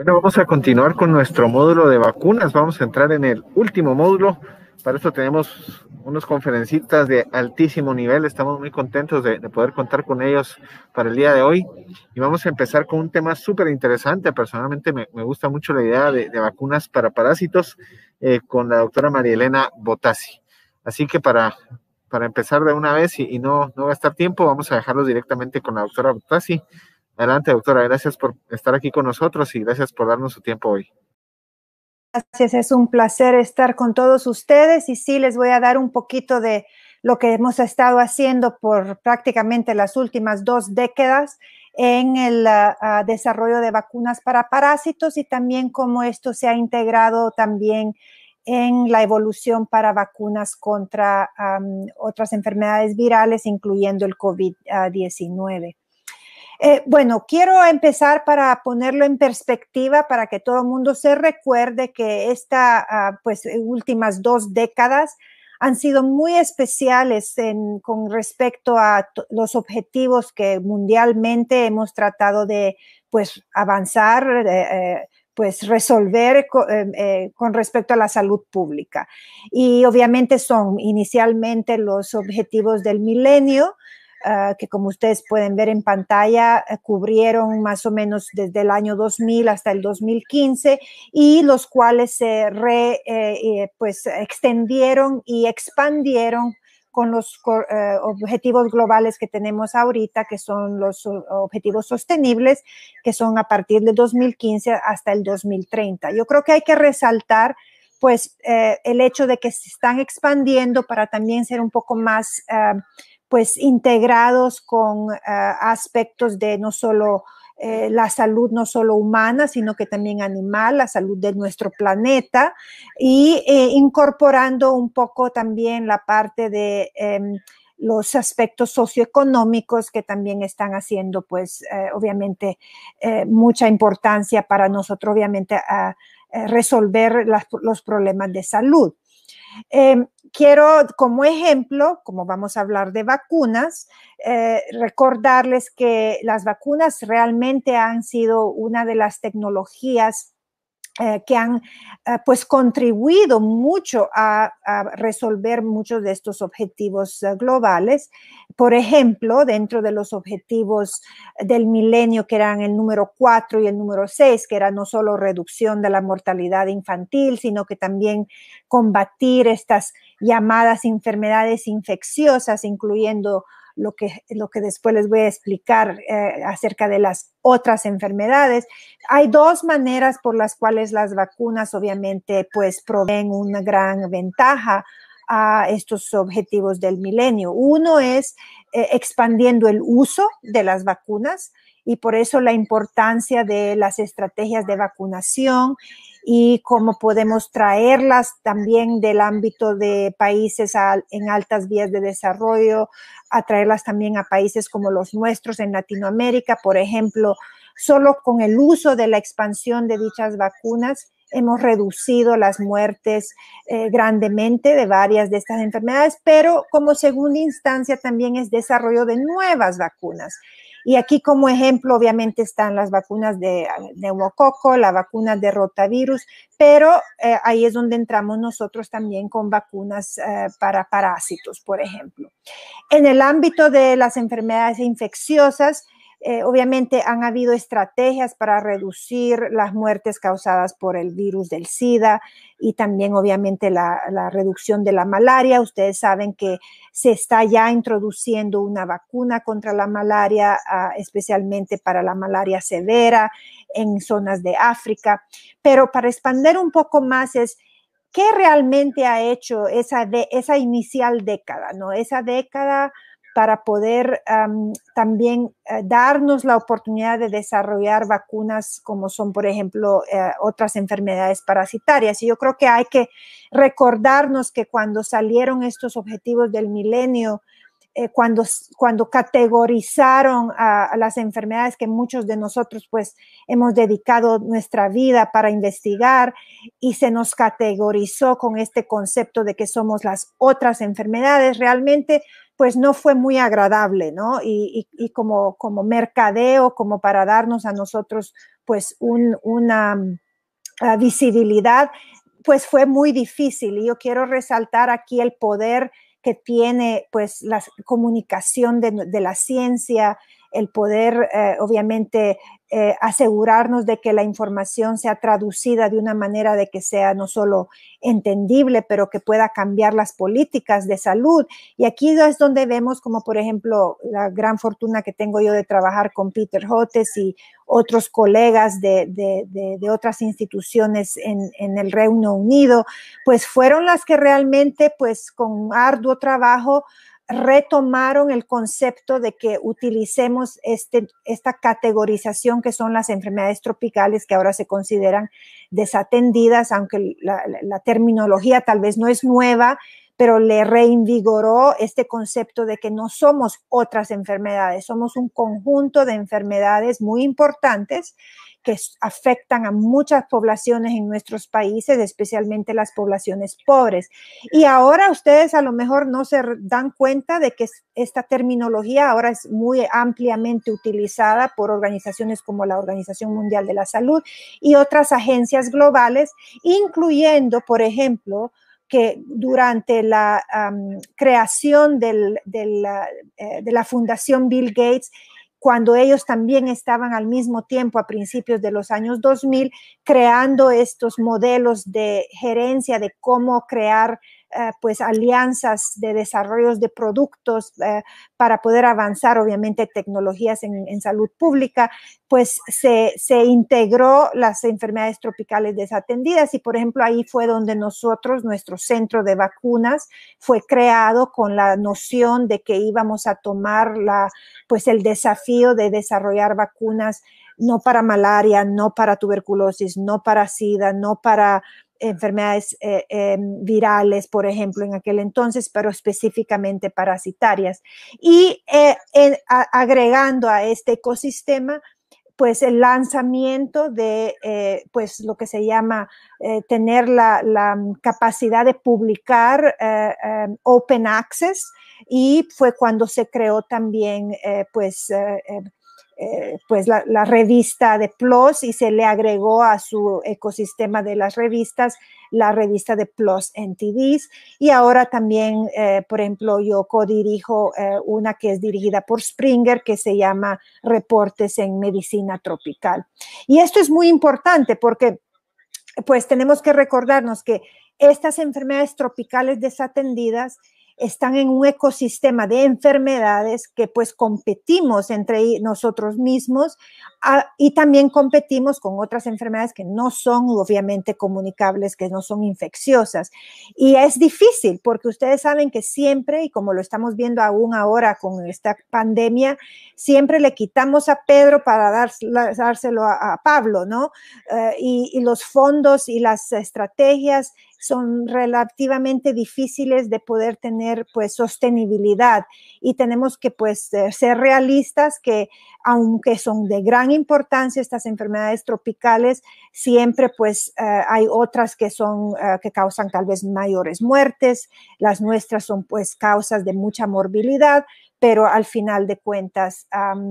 Bueno, vamos a continuar con nuestro módulo de vacunas. Vamos a entrar en el último módulo. Para esto tenemos unos conferencistas de altísimo nivel. Estamos muy contentos de poder contar con ellos para el día de hoy. Y vamos a empezar con un tema súper interesante. Personalmente me gusta mucho la idea de vacunas para parásitos con la doctora María Elena Botassi. Así que para empezar de una vez y no gastar tiempo, vamos a dejarlos directamente con la doctora Botassi. Adelante, doctora. Gracias por estar aquí con nosotros y gracias por darnos su tiempo hoy. Gracias, es un placer estar con todos ustedes y sí les voy a dar un poquito de lo que hemos estado haciendo por prácticamente las últimas 2 décadas en el desarrollo de vacunas para parásitos y también cómo esto se ha integrado también en la evolución para vacunas contra otras enfermedades virales, incluyendo el COVID-19. Bueno, quiero empezar para ponerlo en perspectiva para que todo el mundo se recuerde que estas últimas 2 décadas han sido muy especiales con respecto a los objetivos que mundialmente hemos tratado de avanzar, resolver con respecto a la salud pública. Y obviamente son inicialmente los objetivos del milenio, que como ustedes pueden ver en pantalla, cubrieron más o menos desde el año 2000 hasta el 2015 y los cuales se extendieron y expandieron con los objetivos globales que tenemos ahorita, que son los objetivos sostenibles, que son a partir de 2015 hasta el 2030. Yo creo que hay que resaltar el hecho de que se están expandiendo para también ser un poco más integrados con aspectos de no solo la salud, no solo humana, sino que también animal, la salud de nuestro planeta y incorporando un poco también la parte de los aspectos socioeconómicos que también están haciendo obviamente mucha importancia para nosotros obviamente resolver los problemas de salud. Quiero como ejemplo, como vamos a hablar de vacunas, recordarles que las vacunas realmente han sido una de las tecnologías que han contribuido mucho a resolver muchos de estos objetivos globales. Por ejemplo, dentro de los objetivos del milenio, que eran el número 4 y el número 6, que era no solo reducción de la mortalidad infantil, sino que también combatir estas llamadas enfermedades infecciosas, incluyendo lo que después les voy a explicar acerca de las otras enfermedades. Hay 2 maneras por las cuales las vacunas obviamente proveen una gran ventaja a estos objetivos del milenio. Uno es expandiendo el uso de las vacunas y por eso la importancia de las estrategias de vacunación y cómo podemos traerlas también del ámbito de países en altas vías de desarrollo, a traerlas también a países como los nuestros en Latinoamérica. Por ejemplo, solo con el uso de la expansión de dichas vacunas hemos reducido las muertes grandemente de varias de estas enfermedades, pero como segunda instancia también es desarrollo de nuevas vacunas. Y aquí como ejemplo obviamente están las vacunas de neumococo, las vacunas de rotavirus, pero ahí es donde entramos nosotros también con vacunas para parásitos, por ejemplo. En el ámbito de las enfermedades infecciosas, obviamente han habido estrategias para reducir las muertes causadas por el virus del SIDA y también obviamente la reducción de la malaria. Ustedes saben que se está ya introduciendo una vacuna contra la malaria, especialmente para la malaria severa en zonas de África. Pero para expandir un poco más es qué realmente ha hecho esa inicial década, ¿no? Esa década para poder también darnos la oportunidad de desarrollar vacunas como son, por ejemplo, otras enfermedades parasitarias. Y yo creo que hay que recordarnos que cuando salieron estos objetivos del milenio, cuando categorizaron a las enfermedades que muchos de nosotros pues hemos dedicado nuestra vida para investigar, y se nos categorizó con este concepto de que somos las otras enfermedades, realmente pues no fue muy agradable, ¿no? Y como mercadeo, como para darnos a nosotros pues una visibilidad, pues fue muy difícil. Y yo quiero resaltar aquí el poder que tiene pues la comunicación de la ciencia, el poder obviamente asegurarnos de que la información sea traducida de una manera de que sea no solo entendible, pero que pueda cambiar las políticas de salud. Y aquí es donde vemos como, por ejemplo, la gran fortuna que tengo yo de trabajar con Peter Hotez y otros colegas de otras instituciones en el Reino Unido, pues fueron las que realmente, pues con arduo trabajo, retomaron el concepto de que utilicemos esta categorización que son las enfermedades tropicales, que ahora se consideran desatendidas, aunque la terminología tal vez no es nueva, pero le reinvigoró este concepto de que no somos otras enfermedades, somos un conjunto de enfermedades muy importantes que afectan a muchas poblaciones en nuestros países, especialmente las poblaciones pobres. Y ahora ustedes a lo mejor no se dan cuenta de que esta terminología ahora es muy ampliamente utilizada por organizaciones como la Organización Mundial de la Salud y otras agencias globales, incluyendo, por ejemplo, que durante la creación de la Fundación Bill Gates, cuando ellos también estaban al mismo tiempo a principios de los años 2000 creando estos modelos de gerencia de cómo crear pues alianzas de desarrollos de productos para poder avanzar obviamente tecnologías en salud pública, pues se integró las enfermedades tropicales desatendidas y por ejemplo ahí fue donde nuestro centro de vacunas fue creado con la noción de que íbamos a tomar pues el desafío de desarrollar vacunas no para malaria, no para tuberculosis, no para SIDA, no para enfermedades virales, por ejemplo, en aquel entonces, pero específicamente parasitarias. Y agregando a este ecosistema, pues el lanzamiento de pues lo que se llama tener la capacidad de publicar open access, y fue cuando se creó también pues la revista de PLOS y se le agregó a su ecosistema de las revistas la revista de PLOS NTDs, y ahora también, por ejemplo, yo codirijo una que es dirigida por Springer que se llama Reportes en Medicina Tropical. Y esto es muy importante porque pues tenemos que recordarnos que estas enfermedades tropicales desatendidas están en un ecosistema de enfermedades que pues competimos entre nosotros mismos y también competimos con otras enfermedades que no son obviamente comunicables, que no son infecciosas. Y es difícil porque ustedes saben que siempre, y como lo estamos viendo aún ahora con esta pandemia, siempre le quitamos a Pedro para dárselo a Pablo, ¿no? Y los fondos y las estrategias son relativamente difíciles de poder tener pues sostenibilidad, y tenemos que pues ser realistas que aunque son de gran importancia estas enfermedades tropicales, siempre pues hay otras que son que causan tal vez mayores muertes. Las nuestras son pues causas de mucha morbilidad, pero al final de cuentas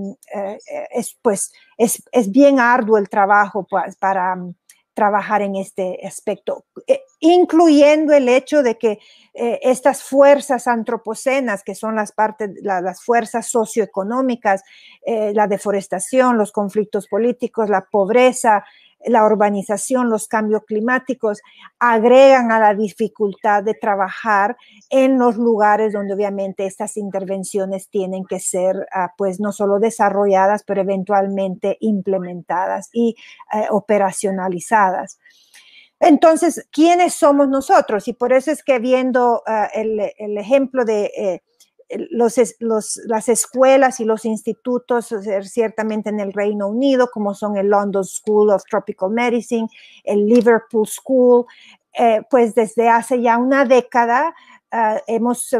es bien arduo el trabajo pues, para trabajar en este aspecto, incluyendo el hecho de que estas fuerzas antropocenas, que son las fuerzas socioeconómicas, la deforestación, los conflictos políticos, la pobreza, la urbanización, los cambios climáticos, agregan a la dificultad de trabajar en los lugares donde obviamente estas intervenciones tienen que ser pues no solo desarrolladas, pero eventualmente implementadas y operacionalizadas. Entonces, ¿quiénes somos nosotros? Y por eso es que viendo el ejemplo de las escuelas y los institutos, ciertamente en el Reino Unido, como son el London School of Tropical Medicine, el Liverpool School, pues desde hace ya una década hemos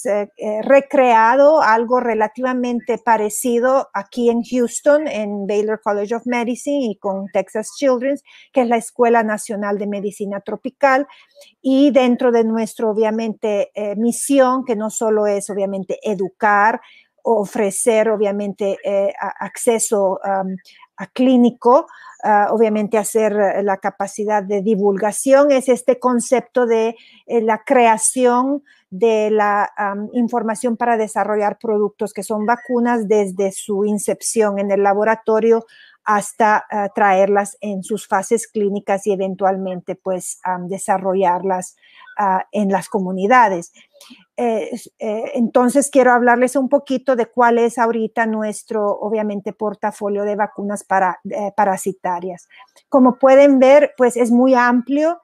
recreado algo relativamente parecido aquí en Houston, en Baylor College of Medicine y con Texas Children's, que es la Escuela Nacional de Medicina Tropical. Y dentro de nuestra, obviamente, misión, que no solo es, obviamente, educar, ofrecer, obviamente, acceso a clínico, obviamente hacer la capacidad de divulgación, es este concepto de la creación de la información para desarrollar productos que son vacunas desde su incepción en el laboratorio hasta traerlas en sus fases clínicas y eventualmente pues desarrollarlas en las comunidades. Entonces quiero hablarles un poquito de cuál es ahorita nuestro, obviamente, portafolio de vacunas parasitarias. Como pueden ver, pues es muy amplio.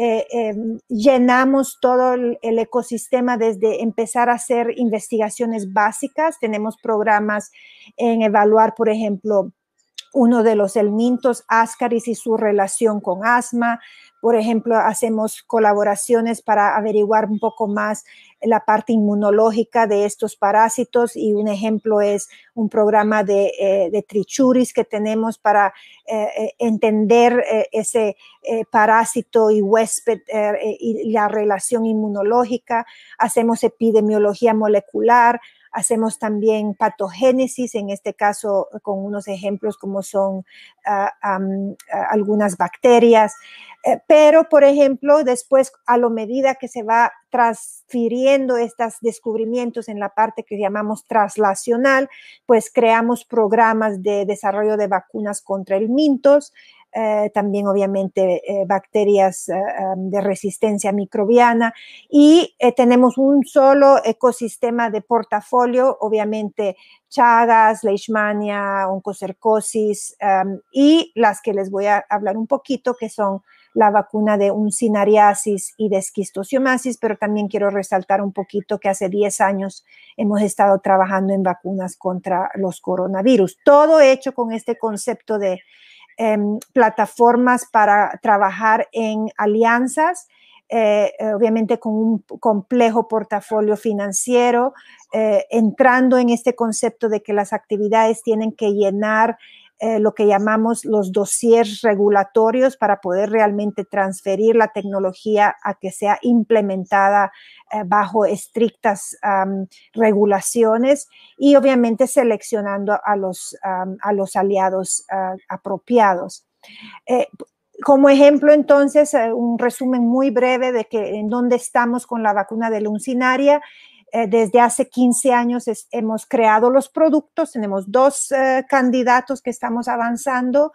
Llenamos todo el ecosistema desde empezar a hacer investigaciones básicas. Tenemos programas en evaluar, por ejemplo, uno de los helmintos, ascaris y su relación con asma. Por ejemplo, hacemos colaboraciones para averiguar un poco más la parte inmunológica de estos parásitos y un ejemplo es un programa de trichuris que tenemos para entender ese parásito y huésped y la relación inmunológica. Hacemos epidemiología molecular. Hacemos también patogénesis, en este caso con unos ejemplos como son algunas bacterias. Pero, por ejemplo, después, a la medida que se va transfiriendo estos descubrimientos en la parte que llamamos translacional, pues creamos programas de desarrollo de vacunas contra helmintos, también obviamente bacterias de resistencia microbiana y tenemos un solo ecosistema de portafolio, obviamente Chagas, Leishmania, oncocercosis y las que les voy a hablar un poquito que son la vacuna de uncinariasis y de esquistosiomasis, pero también quiero resaltar un poquito que hace 10 años hemos estado trabajando en vacunas contra los coronavirus. Todo hecho con este concepto de plataformas para trabajar en alianzas, obviamente con un complejo portafolio financiero, entrando en este concepto de que las actividades tienen que llenar lo que llamamos los dossiers regulatorios para poder realmente transferir la tecnología a que sea implementada bajo estrictas regulaciones y obviamente seleccionando a los aliados apropiados. Como ejemplo, entonces, un resumen muy breve de que en dónde estamos con la vacuna de la uncinaria. Desde hace 15 años hemos creado los productos, tenemos 2 candidatos que estamos avanzando.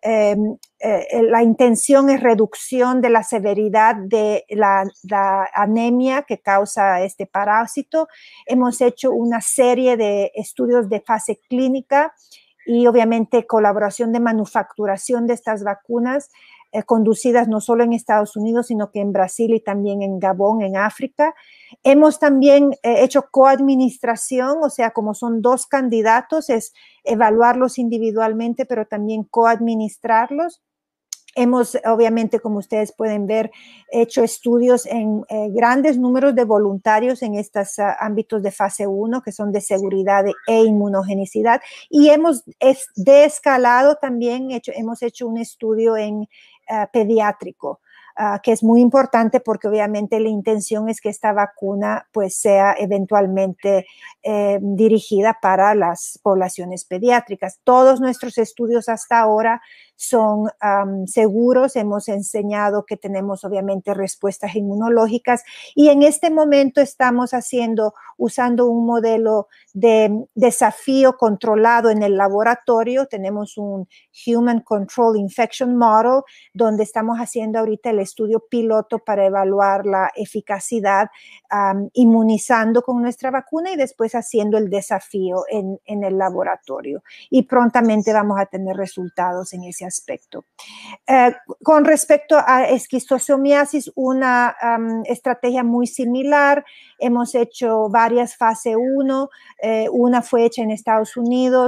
La intención es reducción de la severidad de la anemia que causa este parásito. Hemos hecho una serie de estudios de fase clínica y obviamente colaboración de manufacturación de estas vacunas conducidas no solo en Estados Unidos, sino que en Brasil y también en Gabón, en África. Hemos también hecho coadministración, o sea, como son 2 candidatos, es evaluarlos individualmente, pero también coadministrarlos. Hemos, obviamente, como ustedes pueden ver, hecho estudios en grandes números de voluntarios en estos ámbitos de fase 1, que son de seguridad e inmunogenicidad. Y hemos desescalado también, hemos hecho un estudio en pediátrico, que es muy importante porque obviamente la intención es que esta vacuna pues sea eventualmente dirigida para las poblaciones pediátricas. Todos nuestros estudios hasta ahora son seguros, hemos enseñado que tenemos obviamente respuestas inmunológicas y en este momento estamos usando un modelo de desafío controlado en el laboratorio. Tenemos un Human Control Infection Model donde estamos haciendo ahorita el estudio piloto para evaluar la eficacidad inmunizando con nuestra vacuna y después haciendo el desafío en el laboratorio. Y prontamente vamos a tener resultados en ese aspecto. Con respecto a esquistosomiasis, una estrategia muy similar. Hemos hecho varias fase 1. Una fue hecha en Estados Unidos,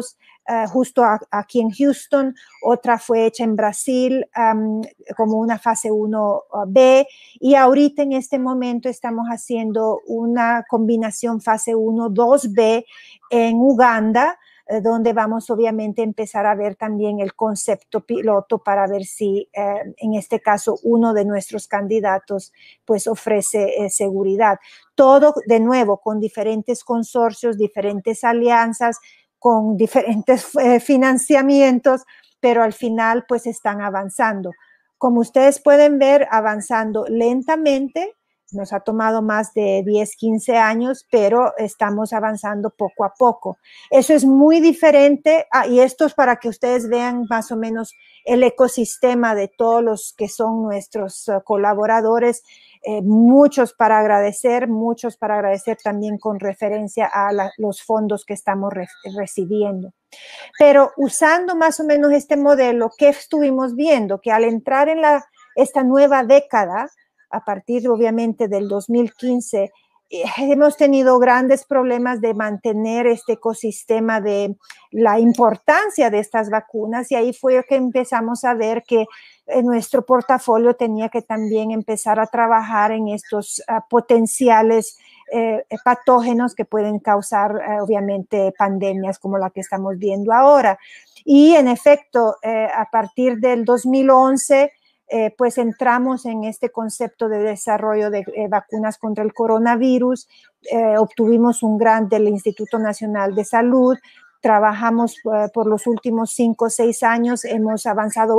justo aquí en Houston, otra fue hecha en Brasil como una fase 1B, y ahorita en este momento estamos haciendo una combinación fase 1-2B en Uganda, donde vamos obviamente a empezar a ver también el concepto piloto para ver si en este caso uno de nuestros candidatos pues ofrece seguridad. Todo de nuevo con diferentes consorcios, diferentes alianzas, con diferentes financiamientos, pero al final pues están avanzando. Como ustedes pueden ver, avanzando lentamente. Nos ha tomado más de 10, 15 años, pero estamos avanzando poco a poco. Eso es muy diferente, y esto es para que ustedes vean más o menos el ecosistema de todos los que son nuestros colaboradores. Muchos para agradecer también con referencia a los fondos que estamos recibiendo. Pero usando más o menos este modelo, ¿qué estuvimos viendo? Que al entrar en esta nueva década, a partir obviamente del 2015, hemos tenido grandes problemas de mantener este ecosistema de la importancia de estas vacunas, y ahí fue que empezamos a ver que nuestro portafolio tenía que también empezar a trabajar en estos potenciales patógenos que pueden causar obviamente pandemias como la que estamos viendo ahora. Y en efecto, a partir del 2011, pues entramos en este concepto de desarrollo de vacunas contra el coronavirus, obtuvimos un grant del Instituto Nacional de Salud, trabajamos por los últimos 5 o 6 años, hemos avanzado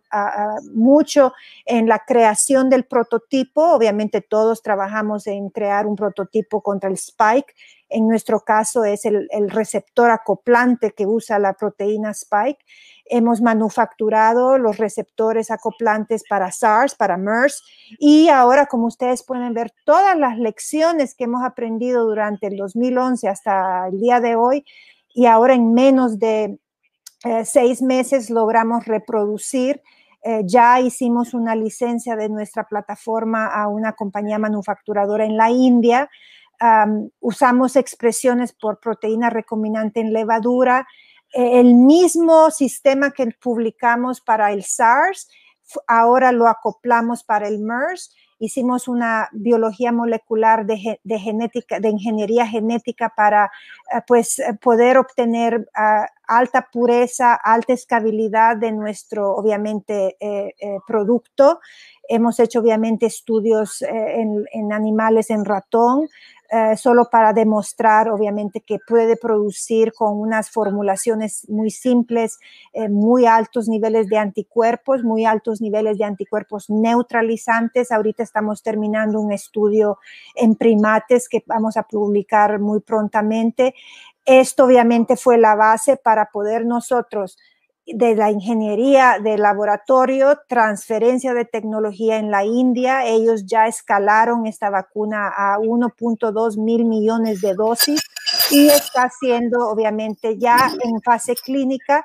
mucho en la creación del prototipo. Obviamente todos trabajamos en crear un prototipo contra el Spike. En nuestro caso es el receptor acoplante que usa la proteína Spike. Hemos manufacturado los receptores acoplantes para SARS, para MERS, y ahora, como ustedes pueden ver, todas las lecciones que hemos aprendido durante el 2011 hasta el día de hoy, y ahora en menos de 6 meses logramos reproducir. Ya hicimos una licencia de nuestra plataforma a una compañía manufacturadora en la India. Usamos expresiones por proteína recombinante en levadura. El mismo sistema que publicamos para el SARS, ahora lo acoplamos para el MERS. Hicimos una biología molecular de ingeniería genética para pues poder obtener alta pureza, alta escalabilidad de nuestro, obviamente, producto. Hemos hecho, obviamente, estudios en animales, en ratón, solo para demostrar, obviamente, que puede producir con unas formulaciones muy simples, muy altos niveles de anticuerpos, muy altos niveles de anticuerpos neutralizantes. Ahorita estamos terminando un estudio en primates que vamos a publicar muy prontamente. Esto, obviamente, fue la base para poder nosotros, de la ingeniería de laboratorio, transferencia de tecnología en la India. Ellos ya escalaron esta vacuna a 1.2 mil millones de dosis y está siendo obviamente ya en fase clínica.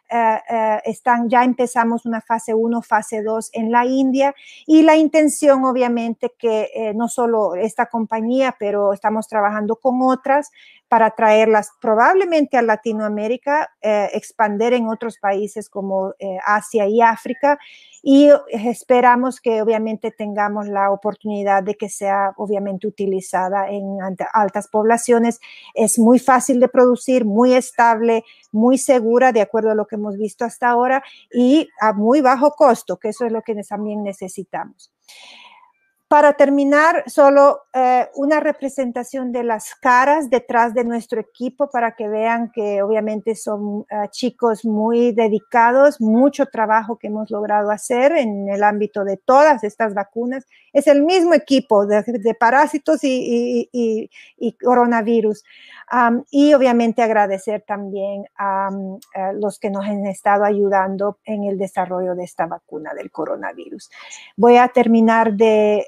Ya empezamos una fase 1, fase 2 en la India, y la intención obviamente que no solo esta compañía, pero estamos trabajando con otras para traerlas probablemente a Latinoamérica, expandir en otros países como Asia y África, y esperamos que obviamente tengamos la oportunidad de que sea obviamente utilizada en altas poblaciones. Es muy fácil de producir, muy estable, muy segura, de acuerdo a lo que hemos visto hasta ahora, y a muy bajo costo, que eso es lo que también necesitamos. Para terminar, solo una representación de las caras detrás de nuestro equipo para que vean que obviamente son chicos muy dedicados, mucho trabajo que hemos logrado hacer en el ámbito de todas estas vacunas. Es el mismo equipo de parásitos y coronavirus. Y obviamente agradecer también a los que nos han estado ayudando en el desarrollo de esta vacuna del coronavirus. Voy a terminar de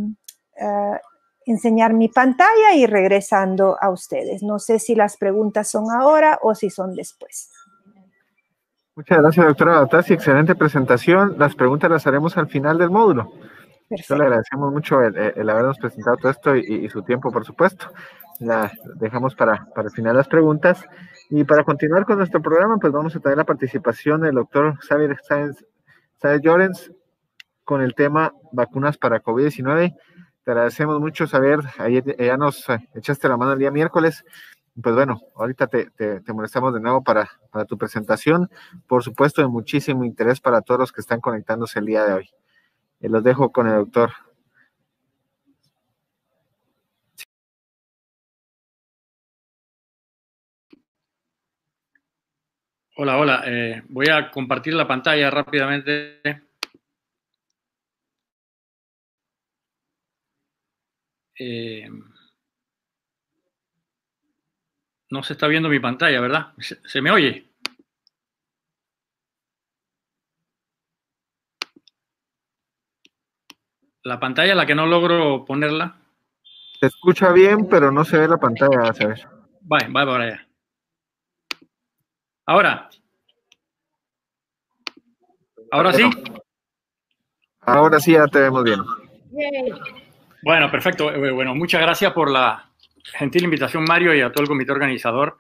enseñar mi pantalla y regresando a ustedes. No sé si las preguntas son ahora o si son después. Muchas gracias, doctora Batazzi. Excelente presentación. Las preguntas las haremos al final del módulo. Yo le agradecemos mucho el habernos presentado todo esto y su tiempo, por supuesto. La dejamos para el final las preguntas. Y para continuar con nuestro programa, pues vamos a tener la participación del doctor Xavier Sáenz Llorens con el tema vacunas para COVID-19. Te agradecemos mucho, Xavier. Ayer ya nos echaste la mano el día miércoles. Pues bueno, ahorita te molestamos de nuevo para tu presentación. Por supuesto, de muchísimo interés para todos los que están conectándose el día de hoy. Los dejo con el doctor. Hola, hola. Voy a compartir la pantalla rápidamente. No se está viendo mi pantalla, ¿verdad? ¿Se me oye? La pantalla es la que no logro ponerla. Se escucha bien, pero no se ve la pantalla, a ver. Va para allá. Ahora sí. Ahora sí ya te vemos bien. Bueno, perfecto. Bueno, muchas gracias por la gentil invitación, Mario, y a todo el comité organizador.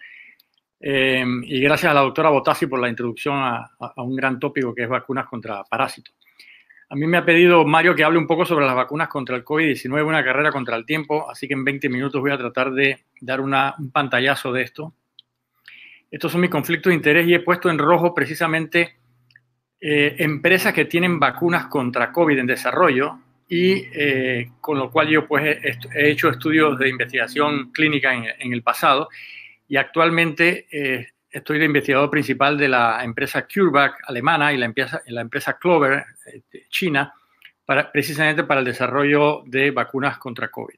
Y gracias a la doctora Botassi por la introducción a un gran tópico que es vacunas contra parásitos. A mí me ha pedido Mario que hable un poco sobre las vacunas contra el COVID-19, una carrera contra el tiempo, así que en 20 minutos voy a tratar de dar un pantallazo de esto. Estos son mis conflictos de interés y he puesto en rojo precisamente empresas que tienen vacunas contra COVID en desarrollo y con lo cual yo pues he hecho estudios de investigación clínica en el pasado y actualmente estoy de investigador principal de la empresa CureVac alemana y la empresa Clover china, precisamente para el desarrollo de vacunas contra COVID.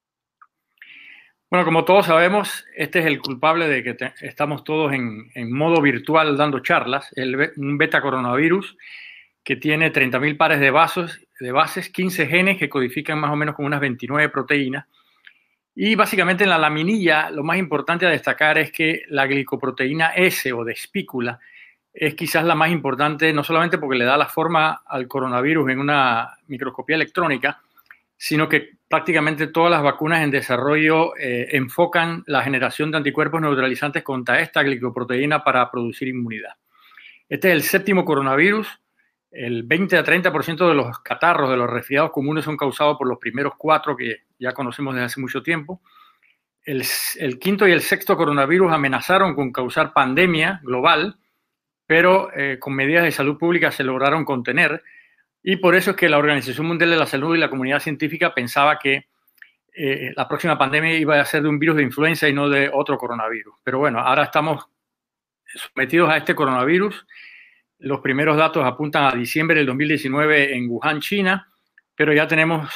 Bueno, como todos sabemos, este es el culpable de que estamos todos en modo virtual dando charlas, un beta coronavirus que tiene 30.000 pares de bases, 15 genes que codifican más o menos como unas 29 proteínas. Y básicamente en la laminilla lo más importante a destacar es que la glicoproteína S o de espícula es quizás la más importante, no solamente porque le da la forma al coronavirus en una microscopía electrónica, sino que prácticamente todas las vacunas en desarrollo enfocan la generación de anticuerpos neutralizantes contra esta glicoproteína para producir inmunidad. Este es el 7º coronavirus. El 20 a 30% de los catarros, de los resfriados comunes, son causados por los primeros 4 que ya conocemos desde hace mucho tiempo. El 5º y el 6º coronavirus amenazaron con causar pandemia global, pero con medidas de salud pública se lograron contener. Y por eso es que la Organización Mundial de la Salud y la comunidad científica pensaba que la próxima pandemia iba a ser de un virus de influenza y no de otro coronavirus. Pero bueno, ahora estamos sometidos a este coronavirus. Los primeros datos apuntan a diciembre del 2019 en Wuhan, China, pero ya tenemos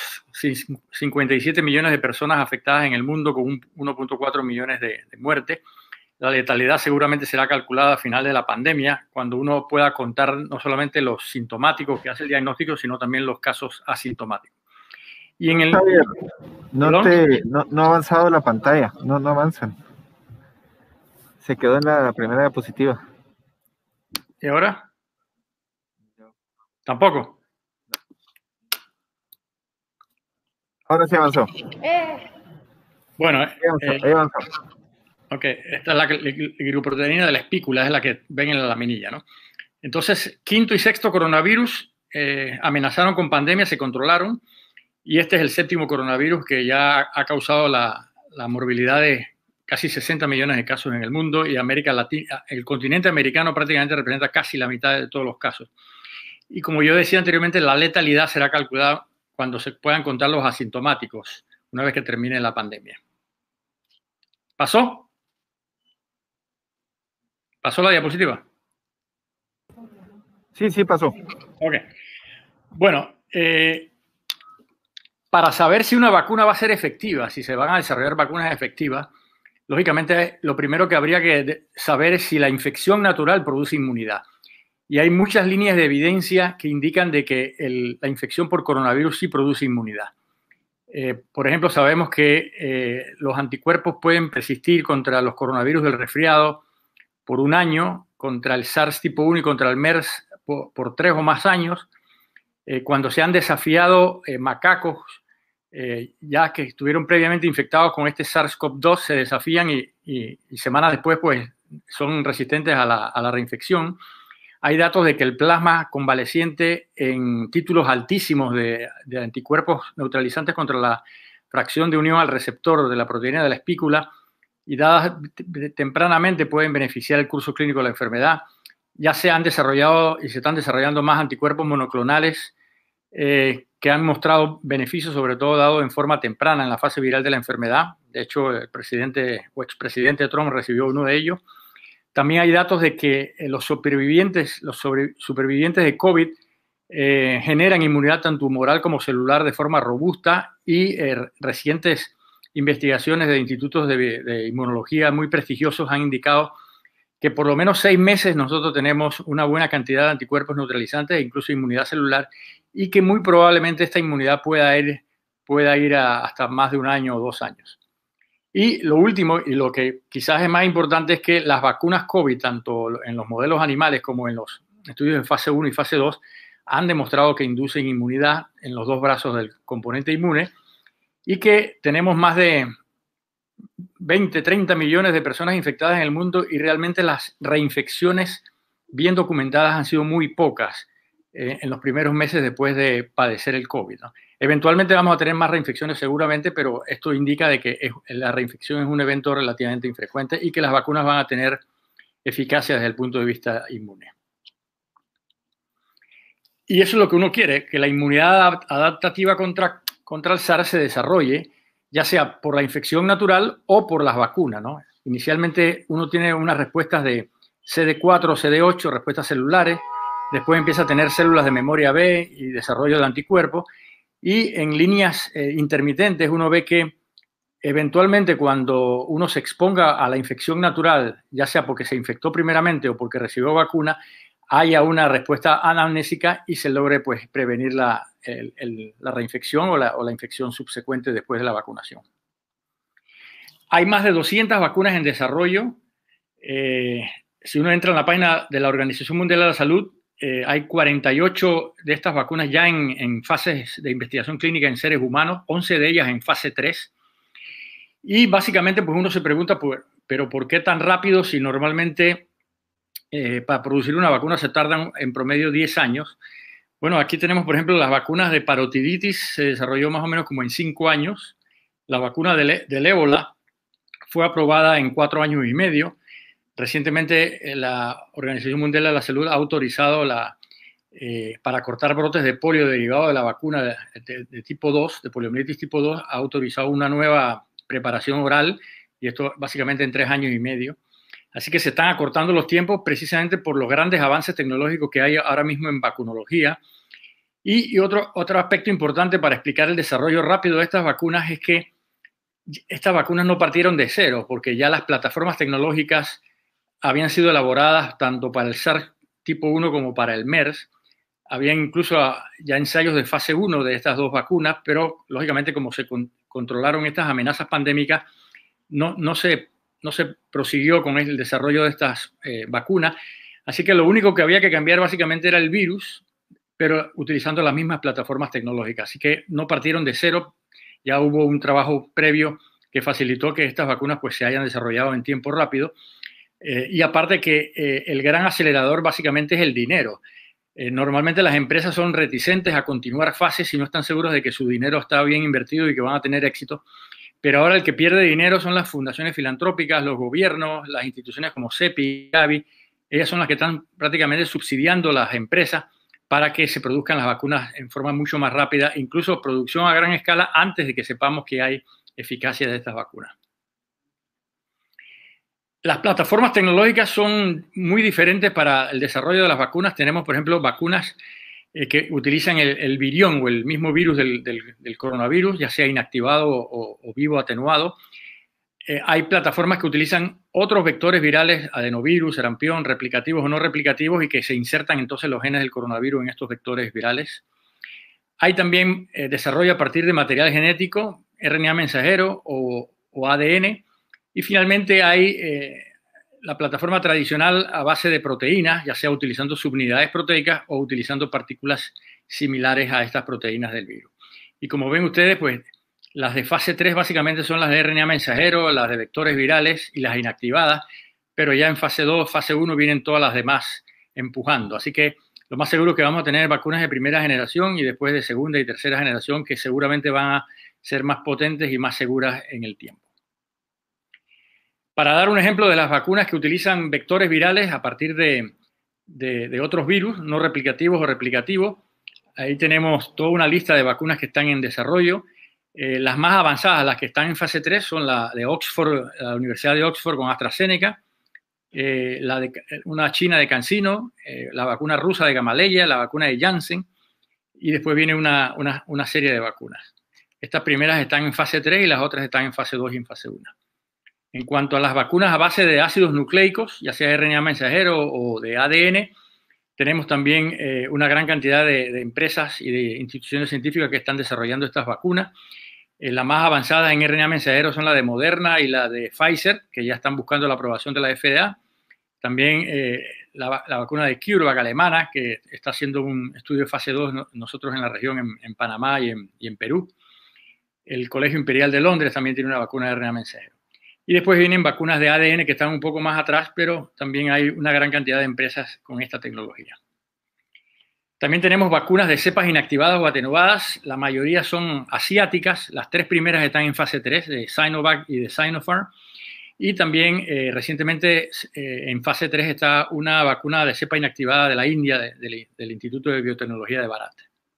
57 millones de personas afectadas en el mundo con 1.4 millones de muertes. La letalidad seguramente será calculada a final de la pandemia, cuando uno pueda contar no solamente los sintomáticos que hace el diagnóstico, sino también los casos asintomáticos. Y en el... Javier, no ha avanzado la pantalla, no avanzan. Se quedó en la primera diapositiva. ¿Y ahora? ¿Tampoco? Ahora sí avanzó. Bueno, ahí avanzó. Ok, esta es la glicoproteína de la espícula, es la que ven en la laminilla, ¿no? Entonces, 5º y 6º coronavirus amenazaron con pandemia, se controlaron, y este es el 7º coronavirus que ya ha causado la morbilidad de casi 60 millones de casos en el mundo, y América Latina, el continente americano prácticamente representa casi la mitad de todos los casos. Y como yo decía anteriormente, la letalidad será calculada cuando se puedan contar los asintomáticos, una vez que termine la pandemia. ¿Pasó? ¿Pasó la diapositiva? Sí, pasó. Ok. Bueno, para saber si una vacuna va a ser efectiva, si se van a desarrollar vacunas efectivas, lógicamente lo primero que habría que saber es si la infección natural produce inmunidad. Y hay muchas líneas de evidencia que indican de que la infección por coronavirus sí produce inmunidad. Por ejemplo, sabemos que los anticuerpos pueden persistir contra los coronavirus del resfriado por 1 año, contra el SARS tipo 1 y contra el MERS por 3 o más años. cuando se han desafiado macacos, ya que estuvieron previamente infectados con este SARS-CoV-2, se desafían y semanas después pues, son resistentes a la reinfección. Hay datos de que el plasma convaleciente en títulos altísimos de anticuerpos neutralizantes contra la fracción de unión al receptor de la proteína de la espícula y dadas tempranamente pueden beneficiar el curso clínico de la enfermedad. Ya se han desarrollado y se están desarrollando más anticuerpos monoclonales que han mostrado beneficios, sobre todo dado en forma temprana en la fase viral de la enfermedad. De hecho, el presidente o expresidente Trump recibió uno de ellos. También hay datos de que los supervivientes de COVID generan inmunidad tanto humoral como celular de forma robusta y recientes investigaciones de institutos de inmunología muy prestigiosos han indicado que por lo menos 6 meses nosotros tenemos una buena cantidad de anticuerpos neutralizantes e incluso inmunidad celular y que muy probablemente esta inmunidad pueda ir hasta más de 1 año o 2 años. Y lo último, y lo que quizás es más importante, es que las vacunas COVID, tanto en los modelos animales como en los estudios de fase 1 y fase 2, han demostrado que inducen inmunidad en los 2 brazos del componente inmune y que tenemos más de 20, 30 millones de personas infectadas en el mundo y realmente las reinfecciones bien documentadas han sido muy pocas en los primeros meses después de padecer el COVID, ¿no? Eventualmente vamos a tener más reinfecciones seguramente, pero esto indica de que la reinfección es un evento relativamente infrecuente y que las vacunas van a tener eficacia desde el punto de vista inmune. Y eso es lo que uno quiere, que la inmunidad adaptativa contra el SARS se desarrolle, ya sea por la infección natural o por las vacunas, ¿no? Inicialmente uno tiene unas respuestas de CD4 o CD8, respuestas celulares, después empieza a tener células de memoria B y desarrollo de anticuerpos, y en líneas intermitentes uno ve que eventualmente cuando uno se exponga a la infección natural, ya sea porque se infectó primeramente o porque recibió vacuna, haya una respuesta anamnésica y se logre pues, prevenir la reinfección o la infección subsecuente después de la vacunación. Hay más de 200 vacunas en desarrollo. Si uno entra en la página de la Organización Mundial de la Salud, hay 48 de estas vacunas ya en fases de investigación clínica en seres humanos, 11 de ellas en fase 3. Y básicamente pues uno se pregunta, ¿pero por qué tan rápido si normalmente para producir una vacuna se tardan en promedio 10 años? Bueno, aquí tenemos, por ejemplo, las vacunas de parotiditis, se desarrolló más o menos como en 5 años. La vacuna del ébola fue aprobada en 4 años y medio. Recientemente la Organización Mundial de la Salud ha autorizado para cortar brotes de polio derivado de la vacuna de tipo 2, de poliomielitis tipo 2, ha autorizado una nueva preparación oral, y esto básicamente en 3 años y medio. Así que se están acortando los tiempos precisamente por los grandes avances tecnológicos que hay ahora mismo en vacunología. Y otro aspecto importante para explicar el desarrollo rápido de estas vacunas es que estas vacunas no partieron de cero, porque ya las plataformas tecnológicas habían sido elaboradas tanto para el SARS tipo 1 como para el MERS. Había incluso ya ensayos de fase 1 de estas 2 vacunas, pero lógicamente como se controlaron estas amenazas pandémicas, no se prosiguió con el desarrollo de estas vacunas. Así que lo único que había que cambiar básicamente era el virus, pero utilizando las mismas plataformas tecnológicas. Así que no partieron de cero, ya hubo un trabajo previo que facilitó que estas vacunas pues, se hayan desarrollado en tiempo rápido. Y aparte que el gran acelerador básicamente es el dinero. Normalmente las empresas son reticentes a continuar fases si no están seguros de que su dinero está bien invertido y que van a tener éxito. Pero ahora el que pierde dinero son las fundaciones filantrópicas, los gobiernos, las instituciones como CEPI y Gavi. Ellas son las que están prácticamente subsidiando las empresas para que se produzcan las vacunas en forma mucho más rápida, incluso producción a gran escala antes de que sepamos que hay eficacia de estas vacunas. Las plataformas tecnológicas son muy diferentes para el desarrollo de las vacunas. Tenemos, por ejemplo, vacunas que utilizan el virión o el mismo virus del coronavirus, ya sea inactivado o vivo atenuado. Hay plataformas que utilizan otros vectores virales, adenovirus, sarampión, replicativos o no replicativos, y que se insertan entonces los genes del coronavirus en estos vectores virales. Hay también desarrollo a partir de material genético, RNA mensajero o ADN. Y finalmente hay la plataforma tradicional a base de proteínas, ya sea utilizando subunidades proteicas o utilizando partículas similares a estas proteínas del virus. Y como ven ustedes, pues las de fase 3 básicamente son las de RNA mensajero, las de vectores virales y las inactivadas, pero ya en fase 2, fase 1 vienen todas las demás empujando. Así que lo más seguro es que vamos a tener vacunas de primera generación y después de segunda y tercera generación que seguramente van a ser más potentes y más seguras en el tiempo. Para dar un ejemplo de las vacunas que utilizan vectores virales a partir de otros virus, no replicativos o replicativos, ahí tenemos toda una lista de vacunas que están en desarrollo. Las más avanzadas, las que están en fase 3, son la de Oxford, la Universidad de Oxford con AstraZeneca, una china de CanSino, la vacuna rusa de Gamaleya, la vacuna de Janssen, y después viene una serie de vacunas. Estas primeras están en fase 3 y las otras están en fase 2 y en fase 1. En cuanto a las vacunas a base de ácidos nucleicos, ya sea RNA mensajero o de ADN, tenemos también una gran cantidad de empresas y de instituciones científicas que están desarrollando estas vacunas. Las más avanzadas en RNA mensajero son la de Moderna y la de Pfizer, que ya están buscando la aprobación de la FDA. También la vacuna de CureVac alemana, que está haciendo un estudio de fase 2 nosotros en la región, en Panamá y en Perú. El Colegio Imperial de Londres también tiene una vacuna de RNA mensajero. Y después vienen vacunas de ADN que están un poco más atrás, pero también hay una gran cantidad de empresas con esta tecnología. También tenemos vacunas de cepas inactivadas o atenuadas. La mayoría son asiáticas. Las 3 primeras están en fase 3, de Sinovac y de Sinopharm. Y también recientemente en fase 3 está una vacuna de cepa inactivada de la India, del Instituto de Biotecnología de Bharat.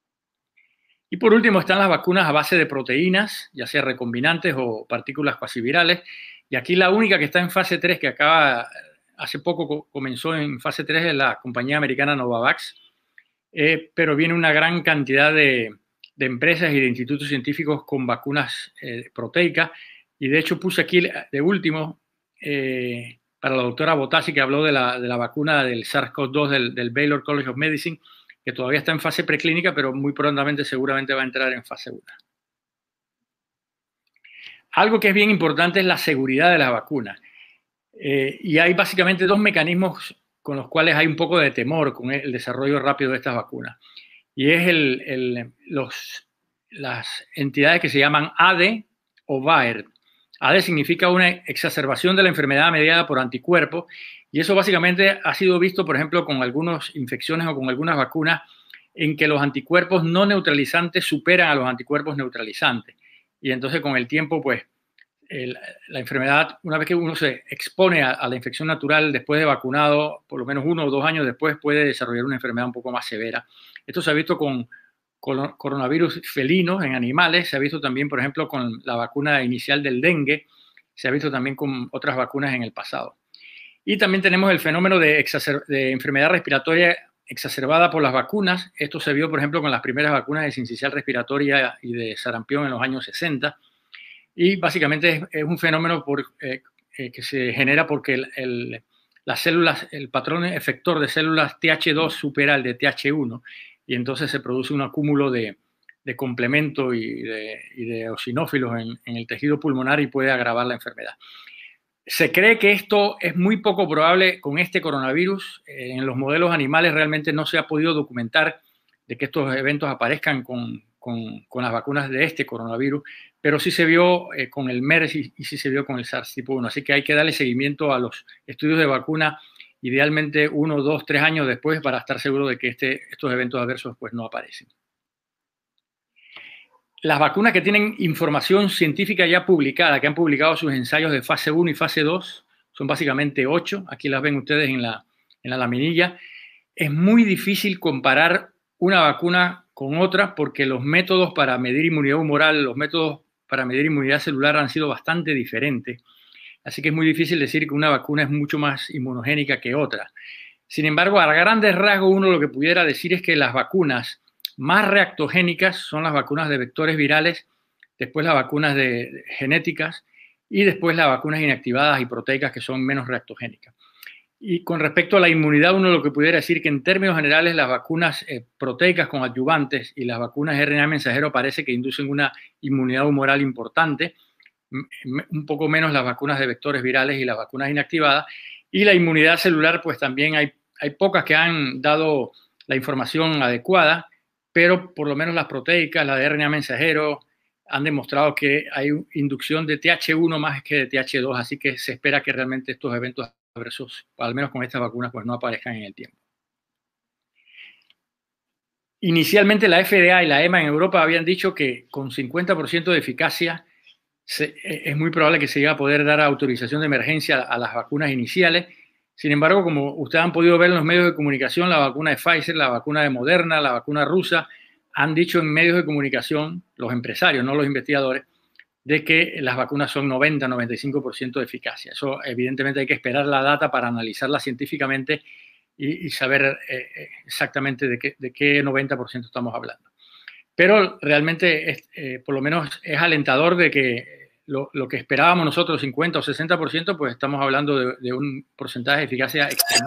Y por último están las vacunas a base de proteínas, ya sea recombinantes o partículas cuasi virales. Y aquí la única que está en fase 3, que hace poco comenzó en fase 3, es la compañía americana Novavax. Pero viene una gran cantidad de empresas y de institutos científicos con vacunas proteicas. Y de hecho puse aquí de último para la doctora Botassi, que habló de la vacuna del SARS-CoV-2 del Baylor College of Medicine, que todavía está en fase preclínica, pero muy prontamente seguramente va a entrar en fase 1. Algo que es bien importante es la seguridad de las vacunas. Y hay básicamente 2 mecanismos con los cuales hay un poco de temor con el desarrollo rápido de estas vacunas. Y es las entidades que se llaman AD o VAERD. AD significa una exacerbación de la enfermedad mediada por anticuerpos, y eso básicamente ha sido visto, por ejemplo, con algunas infecciones o con algunas vacunas, en que los anticuerpos no neutralizantes superan a los anticuerpos neutralizantes. Y entonces con el tiempo, pues, la enfermedad, una vez que uno se expone a la infección natural después de vacunado, por lo menos 1 o 2 años después, puede desarrollar una enfermedad un poco más severa. Esto se ha visto con coronavirus felinos en animales, se ha visto también, por ejemplo, con la vacuna inicial del dengue, se ha visto también con otras vacunas en el pasado. Y también tenemos el fenómeno de enfermedad respiratoria exacerbada por las vacunas. Esto se vio, por ejemplo, con las primeras vacunas de sincicial respiratoria y de sarampión en los años 60. Y básicamente es un fenómeno que se genera porque las células, el patrón efector de células TH2 supera el de TH1, y entonces se produce un acúmulo de complemento y de eosinófilos en el tejido pulmonar y puede agravar la enfermedad. Se cree que esto es muy poco probable con este coronavirus. En los modelos animales realmente no se ha podido documentar de que estos eventos aparezcan con las vacunas de este coronavirus, pero sí se vio con el MERS y sí se vio con el SARS tipo 1. Así que hay que darle seguimiento a los estudios de vacuna, idealmente 1, 2, 3 años después, para estar seguro de que estos eventos adversos pues, no aparecen. Las vacunas que tienen información científica ya publicada, que han publicado sus ensayos de fase 1 y fase 2, son básicamente 8. Aquí las ven ustedes en la laminilla. Es muy difícil comparar una vacuna con otra porque los métodos para medir inmunidad humoral, los métodos para medir inmunidad celular han sido bastante diferentes. Así que es muy difícil decir que una vacuna es mucho más inmunogénica que otra. Sin embargo, a grandes rasgos, uno lo que pudiera decir es que las vacunas más reactogénicas son las vacunas de vectores virales, después las vacunas genéticas y después las vacunas inactivadas y proteicas, que son menos reactogénicas. Y con respecto a la inmunidad, uno lo que pudiera decir que en términos generales las vacunas proteicas con adyuvantes y las vacunas RNA mensajero parece que inducen una inmunidad humoral importante, un poco menos las vacunas de vectores virales y las vacunas inactivadas. Y la inmunidad celular, pues también hay pocas que han dado la información adecuada. pero por lo menos las proteicas, la de RNA mensajero, han demostrado que hay inducción de TH1 más que de TH2, así que se espera que realmente estos eventos adversos, al menos con estas vacunas, pues no aparezcan en el tiempo. Inicialmente la FDA y la EMA en Europa habían dicho que con 50% de eficacia es muy probable que se llegue a poder dar autorización de emergencia a las vacunas iniciales. Sin embargo, como ustedes han podido ver en los medios de comunicación, la vacuna de Pfizer, la vacuna de Moderna, la vacuna rusa, han dicho en medios de comunicación, los empresarios, no los investigadores, de que las vacunas son 90-95% de eficacia. Eso evidentemente hay que esperar la data para analizarla científicamente y saber exactamente de qué 90% estamos hablando. Pero realmente, por lo menos, es alentador de que lo que esperábamos nosotros, 50 o 60%, pues estamos hablando de un porcentaje de eficacia extremo.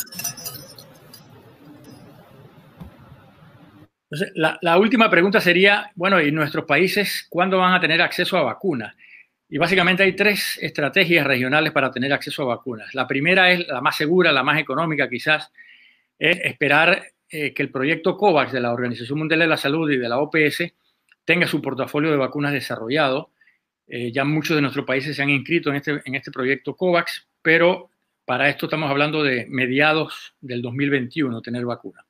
Entonces, la última pregunta sería, bueno, ¿y nuestros países cuándo van a tener acceso a vacunas? Y básicamente hay 3 estrategias regionales para tener acceso a vacunas. La primera es la más segura, la más económica quizás, es esperar que el proyecto COVAX de la Organización Mundial de la Salud y de la OPS tenga su portafolio de vacunas desarrollado. Ya muchos de nuestros países se han inscrito en este proyecto COVAX, pero para esto estamos hablando de mediados del 2021 tener vacuna.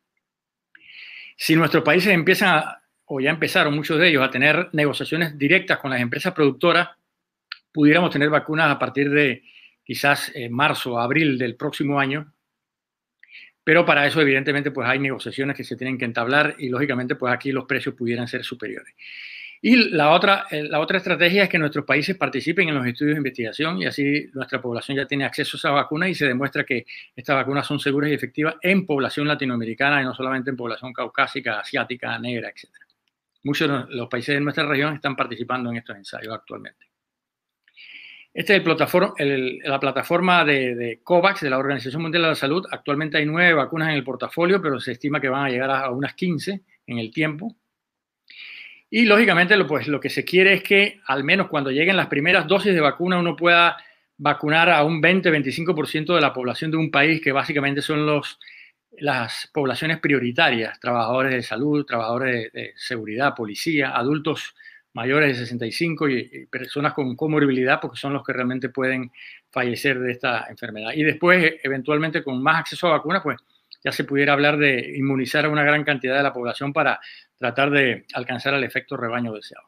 Si nuestros países empiezan o ya empezaron muchos de ellos a tener negociaciones directas con las empresas productoras, pudiéramos tener vacunas a partir de quizás marzo o abril del próximo año, pero para eso evidentemente pues hay negociaciones que se tienen que entablar y lógicamente pues aquí los precios pudieran ser superiores. Y la otra estrategia es que nuestros países participen en los estudios de investigación y así nuestra población ya tiene acceso a esa vacuna y se demuestra que estas vacunas son seguras y efectivas en población latinoamericana y no solamente en población caucásica, asiática, negra, etc. Muchos de los países de nuestra región están participando en estos ensayos actualmente. Esta es la plataforma de COVAX, de la Organización Mundial de la Salud. Actualmente hay 9 vacunas en el portafolio, pero se estima que van a llegar a unas 15 en el tiempo. Y lógicamente lo que se quiere es que al menos cuando lleguen las primeras dosis de vacuna uno pueda vacunar a un 20-25% de la población de un país, que básicamente son las poblaciones prioritarias, trabajadores de salud, trabajadores de seguridad, policía, adultos mayores de 65 y personas con comorbilidad, porque son los que realmente pueden fallecer de esta enfermedad. Y después, eventualmente, con más acceso a vacunas, pues ya se pudiera hablar de inmunizar a una gran cantidad de la población para tratar de alcanzar el efecto rebaño deseado.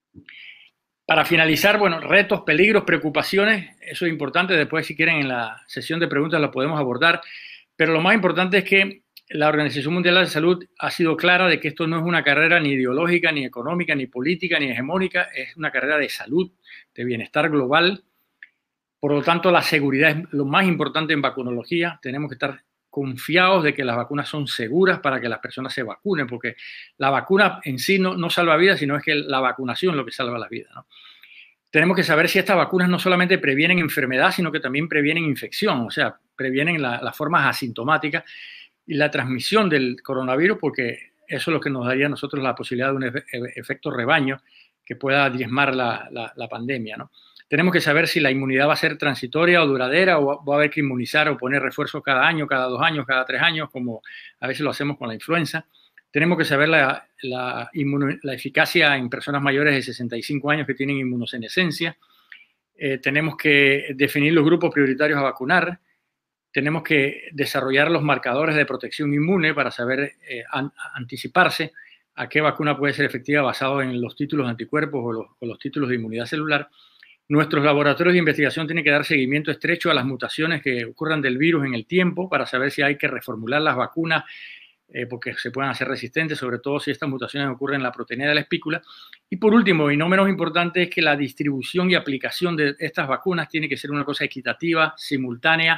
Para finalizar, bueno, retos, peligros, preocupaciones, eso es importante. Después, si quieren, en la sesión de preguntas lo podemos abordar. Pero lo más importante es que la Organización Mundial de la Salud ha sido clara de que esto no es una carrera ni ideológica, ni económica, ni política, ni hegemónica, es una carrera de salud, de bienestar global. Por lo tanto, la seguridad es lo más importante en vacunología. Tenemos que estar confiados de que las vacunas son seguras para que las personas se vacunen, porque la vacuna en sí no salva vidas, sino es que la vacunación es lo que salva las vidas, ¿no? Tenemos que saber si estas vacunas no solamente previenen enfermedad, sino que también previenen infección, o sea, previenen las formas asintomáticas y la transmisión del coronavirus, porque eso es lo que nos daría a nosotros la posibilidad de un efecto rebaño que pueda diezmar la pandemia, ¿no? Tenemos que saber si la inmunidad va a ser transitoria o duradera, o va a haber que inmunizar o poner refuerzos cada año, cada 2 años, cada 3 años, como a veces lo hacemos con la influenza. Tenemos que saber la eficacia en personas mayores de 65 años que tienen inmunosenescencia. Tenemos que definir los grupos prioritarios a vacunar. Tenemos que desarrollar los marcadores de protección inmune para saber anticiparse a qué vacuna puede ser efectiva basado en los títulos de anticuerpos o los títulos de inmunidad celular. Nuestros laboratorios de investigación tienen que dar seguimiento estrecho a las mutaciones que ocurran del virus en el tiempo para saber si hay que reformular las vacunas porque se puedan hacer resistentes, sobre todo si estas mutaciones ocurren en la proteína de la espícula. Y por último, y no menos importante, es que la distribución y aplicación de estas vacunas tiene que ser una cosa equitativa, simultánea,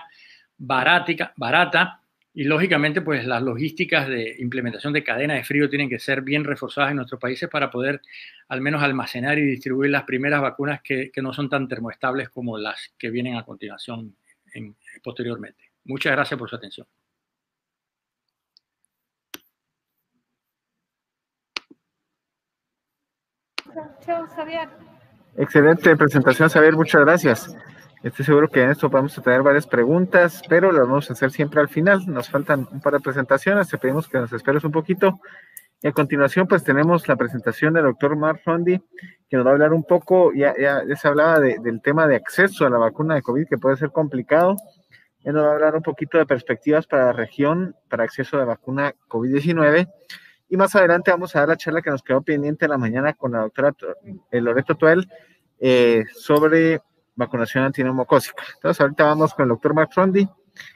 barata, y lógicamente pues las logísticas de implementación de cadenas de frío tienen que ser bien reforzadas en nuestros países para poder al menos almacenar y distribuir las primeras vacunas que no son tan termoestables como las que vienen a continuación posteriormente. Muchas gracias por su atención. Chao, Xavier. Excelente presentación, Xavier, muchas gracias. Estoy seguro que en esto vamos a tener varias preguntas, pero las vamos a hacer siempre al final. Nos faltan un par de presentaciones, te pedimos que nos esperes un poquito. Y a continuación, pues tenemos la presentación del doctor Mark Rondy, que nos va a hablar un poco, ya se hablaba del tema de acceso a la vacuna de COVID, que puede ser complicado. Él nos va a hablar un poquito de perspectivas para la región, para acceso a la vacuna COVID-19. Y más adelante vamos a dar la charla que nos quedó pendiente en la mañana con la doctora Loreto Tuel sobre vacunación antineumocócica. Entonces, ahorita vamos con el doctor Mark Rondy.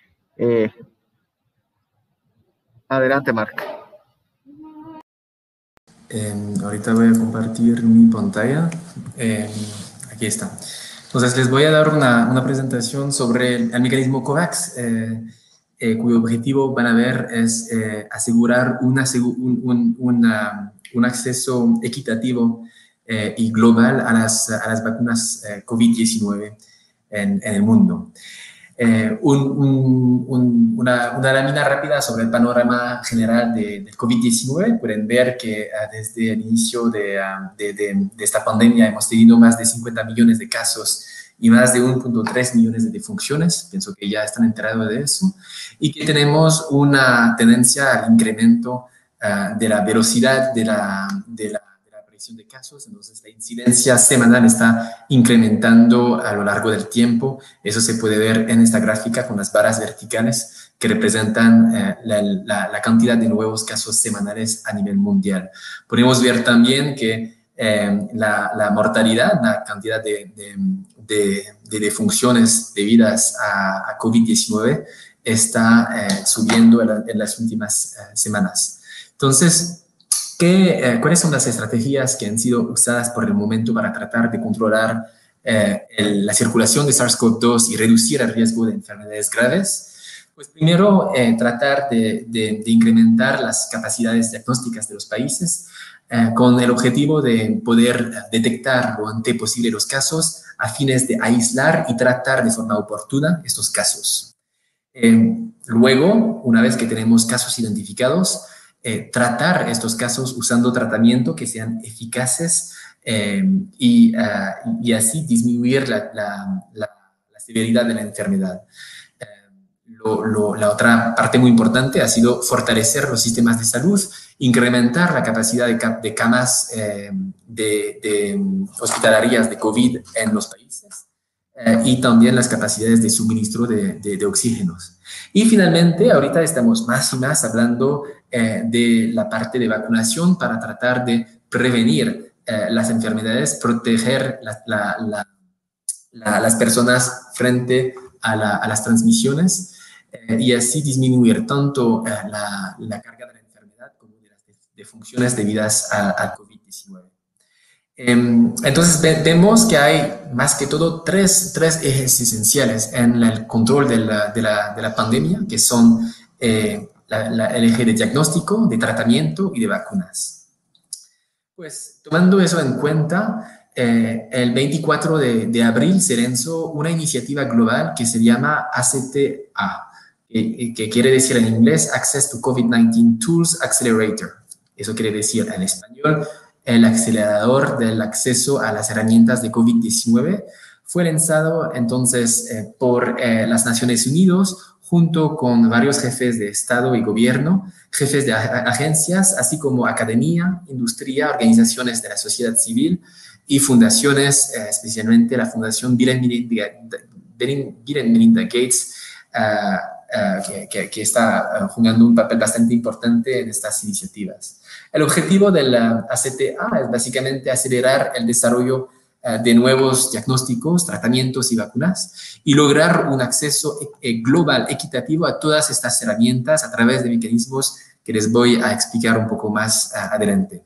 Adelante, Mark. Ahorita voy a compartir mi pantalla. Aquí está. Entonces, les voy a dar una presentación sobre el mecanismo COVAX, cuyo objetivo, van a ver, es asegurar un acceso equitativo y global a las vacunas COVID-19 en el mundo. Una lámina rápida sobre el panorama general del COVID-19. Pueden ver que desde el inicio de esta pandemia hemos tenido más de 50 millones de casos y más de 1.3 millones de defunciones. Pienso que ya están enterados de eso. Y que tenemos una tendencia al incremento de la velocidad de la aparición de casos. Entonces, la incidencia semanal está incrementando a lo largo del tiempo. Eso se puede ver en esta gráfica con las barras verticales que representan la cantidad de nuevos casos semanales a nivel mundial. Podemos ver también que la mortalidad, la cantidad de defunciones debidas a COVID-19 está subiendo en las últimas semanas. Entonces, ¿cuáles son las estrategias que han sido usadas por el momento para tratar de controlar la circulación de SARS-CoV-2 y reducir el riesgo de enfermedades graves? Pues primero, tratar de incrementar las capacidades diagnósticas de los países con el objetivo de poder detectar lo antes posible los casos a fines de aislar y tratar de forma oportuna estos casos. Luego, una vez que tenemos casos identificados, tratar estos casos usando tratamiento que sean eficaces y así disminuir la severidad de la enfermedad. La otra parte muy importante ha sido fortalecer los sistemas de salud, incrementar la capacidad de camas de hospitalarias de COVID en los países y también las capacidades de suministro de oxígenos. Y finalmente, ahorita estamos más y más hablando de la parte de vacunación para tratar de prevenir las enfermedades, proteger las personas frente a las transmisiones y así disminuir tanto la carga de la enfermedad como de las defunciones debidas al COVID-19. Entonces vemos que hay más que todo tres ejes esenciales en el control de la pandemia, que son el eje de diagnóstico, de tratamiento y de vacunas. Pues tomando eso en cuenta, el 24 de abril se lanzó una iniciativa global que se llama ACTA, que quiere decir en inglés Access to COVID-19 Tools Accelerator. Eso quiere decir en español el acelerador del acceso a las herramientas de COVID-19. Fue lanzado entonces por las Naciones Unidas junto con varios jefes de Estado y gobierno, jefes de agencias, así como academia, industria, organizaciones de la sociedad civil y fundaciones, especialmente la Fundación Bill and Melinda Gates, que está jugando un papel bastante importante en estas iniciativas. El objetivo de la ACTA es básicamente acelerar el desarrollo de nuevos diagnósticos, tratamientos y vacunas y lograr un acceso global equitativo a todas estas herramientas a través de mecanismos que les voy a explicar un poco más adelante.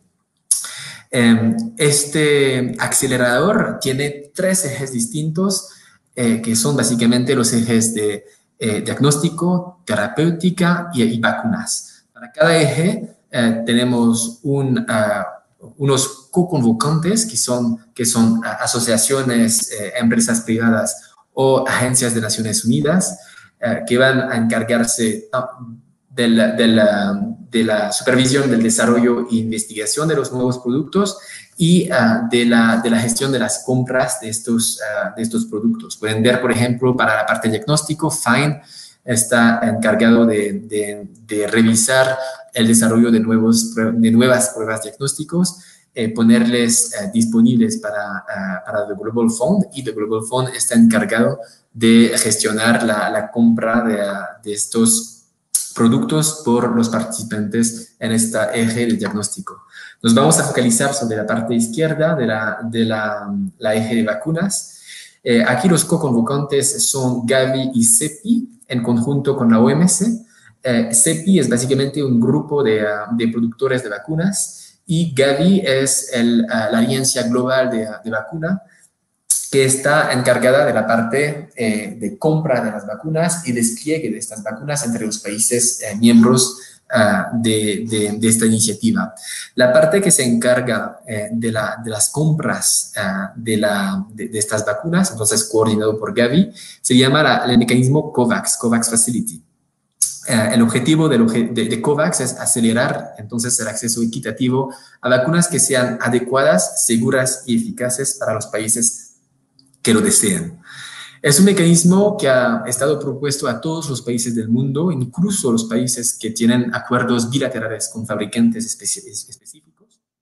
Este acelerador tiene tres ejes distintos que son básicamente los ejes de diagnóstico, terapéutica y vacunas. Para cada eje tenemos unos co-convocantes que son asociaciones, empresas privadas o agencias de Naciones Unidas que van a encargarse de la supervisión del desarrollo e investigación de los nuevos productos y de la gestión de las compras de estos productos. Pueden ver, por ejemplo, para la parte de diagnóstico, FINE, está encargado de revisar el desarrollo de nuevas pruebas diagnósticos, ponerles disponibles para The Global Fund, y The Global Fund está encargado de gestionar la compra de estos productos por los participantes en esta eje de diagnóstico. Nos vamos a focalizar sobre la parte izquierda de la eje de vacunas. Aquí los co-convocantes son Gavi y CEPI, en conjunto con la OMS. CEPI es básicamente un grupo de productores de vacunas, y Gavi es la Alianza Global de Vacuna, que está encargada de la parte de compra de las vacunas y despliegue de estas vacunas entre los países miembros de esta iniciativa. La parte que se encarga de las compras de estas vacunas, entonces coordinado por Gavi, se llama el mecanismo COVAX Facility. El objetivo de COVAX es acelerar entonces el acceso equitativo a vacunas que sean adecuadas, seguras y eficaces para los países que lo deseen. Es un mecanismo que ha estado propuesto a todos los países del mundo, incluso los países que tienen acuerdos bilaterales con fabricantes específicos.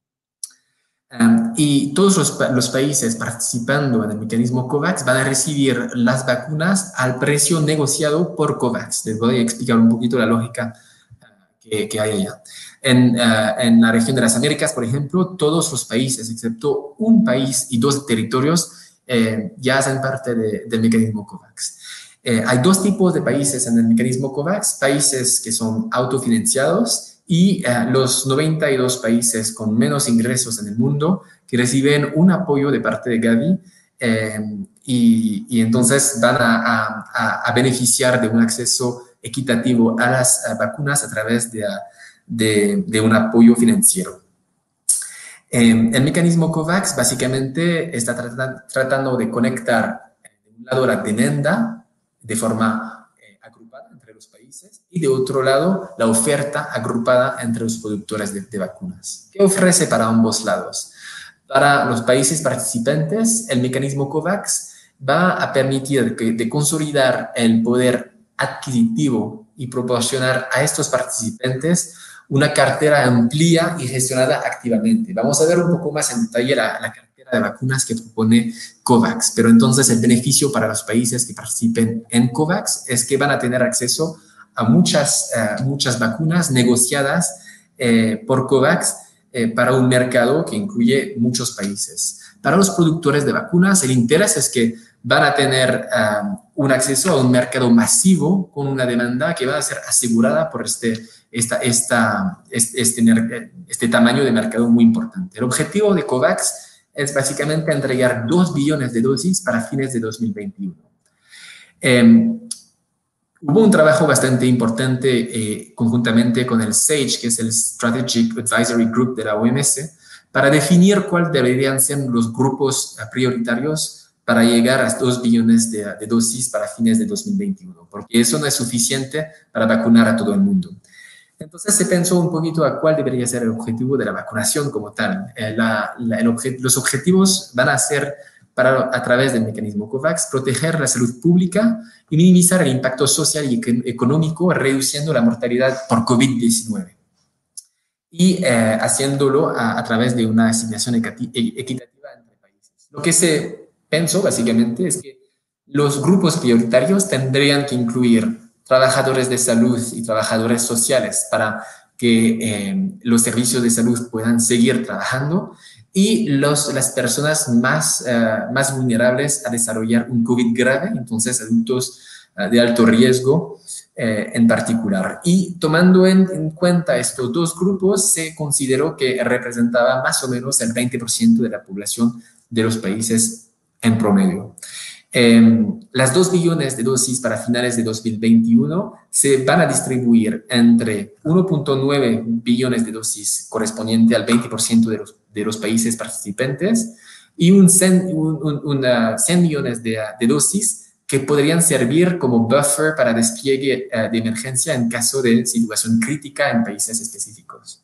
Y todos los países participando en el mecanismo COVAX van a recibir las vacunas al precio negociado por COVAX. Les voy a explicar un poquito la lógica que hay allá. En la región de las Américas, por ejemplo, todos los países, excepto un país y 2 territorios, ya hacen parte del mecanismo COVAX. Hay 2 tipos de países en el mecanismo COVAX: países que son autofinanciados y los 92 países con menos ingresos en el mundo, que reciben un apoyo de parte de Gavi, y entonces van a beneficiar de un acceso equitativo a las vacunas a través de un apoyo financiero. El mecanismo COVAX básicamente está tratando de conectar, de un lado, la demanda de forma agrupada entre los países, y de otro lado, la oferta agrupada entre los productores de vacunas. ¿Qué ofrece para ambos lados? Para los países participantes, el mecanismo COVAX va a permitir de consolidar el poder adquisitivo y proporcionar a estos participantes una cartera amplia y gestionada activamente. Vamos a ver un poco más en detalle la cartera de vacunas que propone COVAX, pero entonces el beneficio para los países que participen en COVAX es que van a tener acceso a muchas vacunas negociadas por COVAX para un mercado que incluye muchos países. Para los productores de vacunas, el interés es que van a tener un acceso a un mercado masivo con una demanda que va a ser asegurada por este tamaño de mercado muy importante. El objetivo de COVAX es básicamente entregar 2 billones de dosis para fines de 2021. Hubo un trabajo bastante importante conjuntamente con el SAGE, que es el Strategic Advisory Group de la OMS, para definir cuáles deberían ser los grupos prioritarios para llegar a 2 billones de dosis para fines de 2021, porque eso no es suficiente para vacunar a todo el mundo. Entonces se pensó un poquito a cuál debería ser el objetivo de la vacunación como tal. Los objetivos van a ser, a través del mecanismo COVAX, proteger la salud pública y minimizar el impacto social y económico, reduciendo la mortalidad por COVID-19. Y haciéndolo a través de una asignación equitativa entre países. Lo que se pensó básicamente es que los grupos prioritarios tendrían que incluir trabajadores de salud y trabajadores sociales para que los servicios de salud puedan seguir trabajando, y las personas más vulnerables a desarrollar un COVID grave, entonces adultos de alto riesgo en particular. Y tomando en cuenta estos 2 grupos, se consideró que representaba más o menos el 20% de la población de los países en promedio. Las 2 billones de dosis para finales de 2021 se van a distribuir entre 1.9 billones de dosis correspondiente al 20% de los países participantes, y 100 millones de dosis que podrían servir como buffer para despliegue de emergencia en caso de situación crítica en países específicos.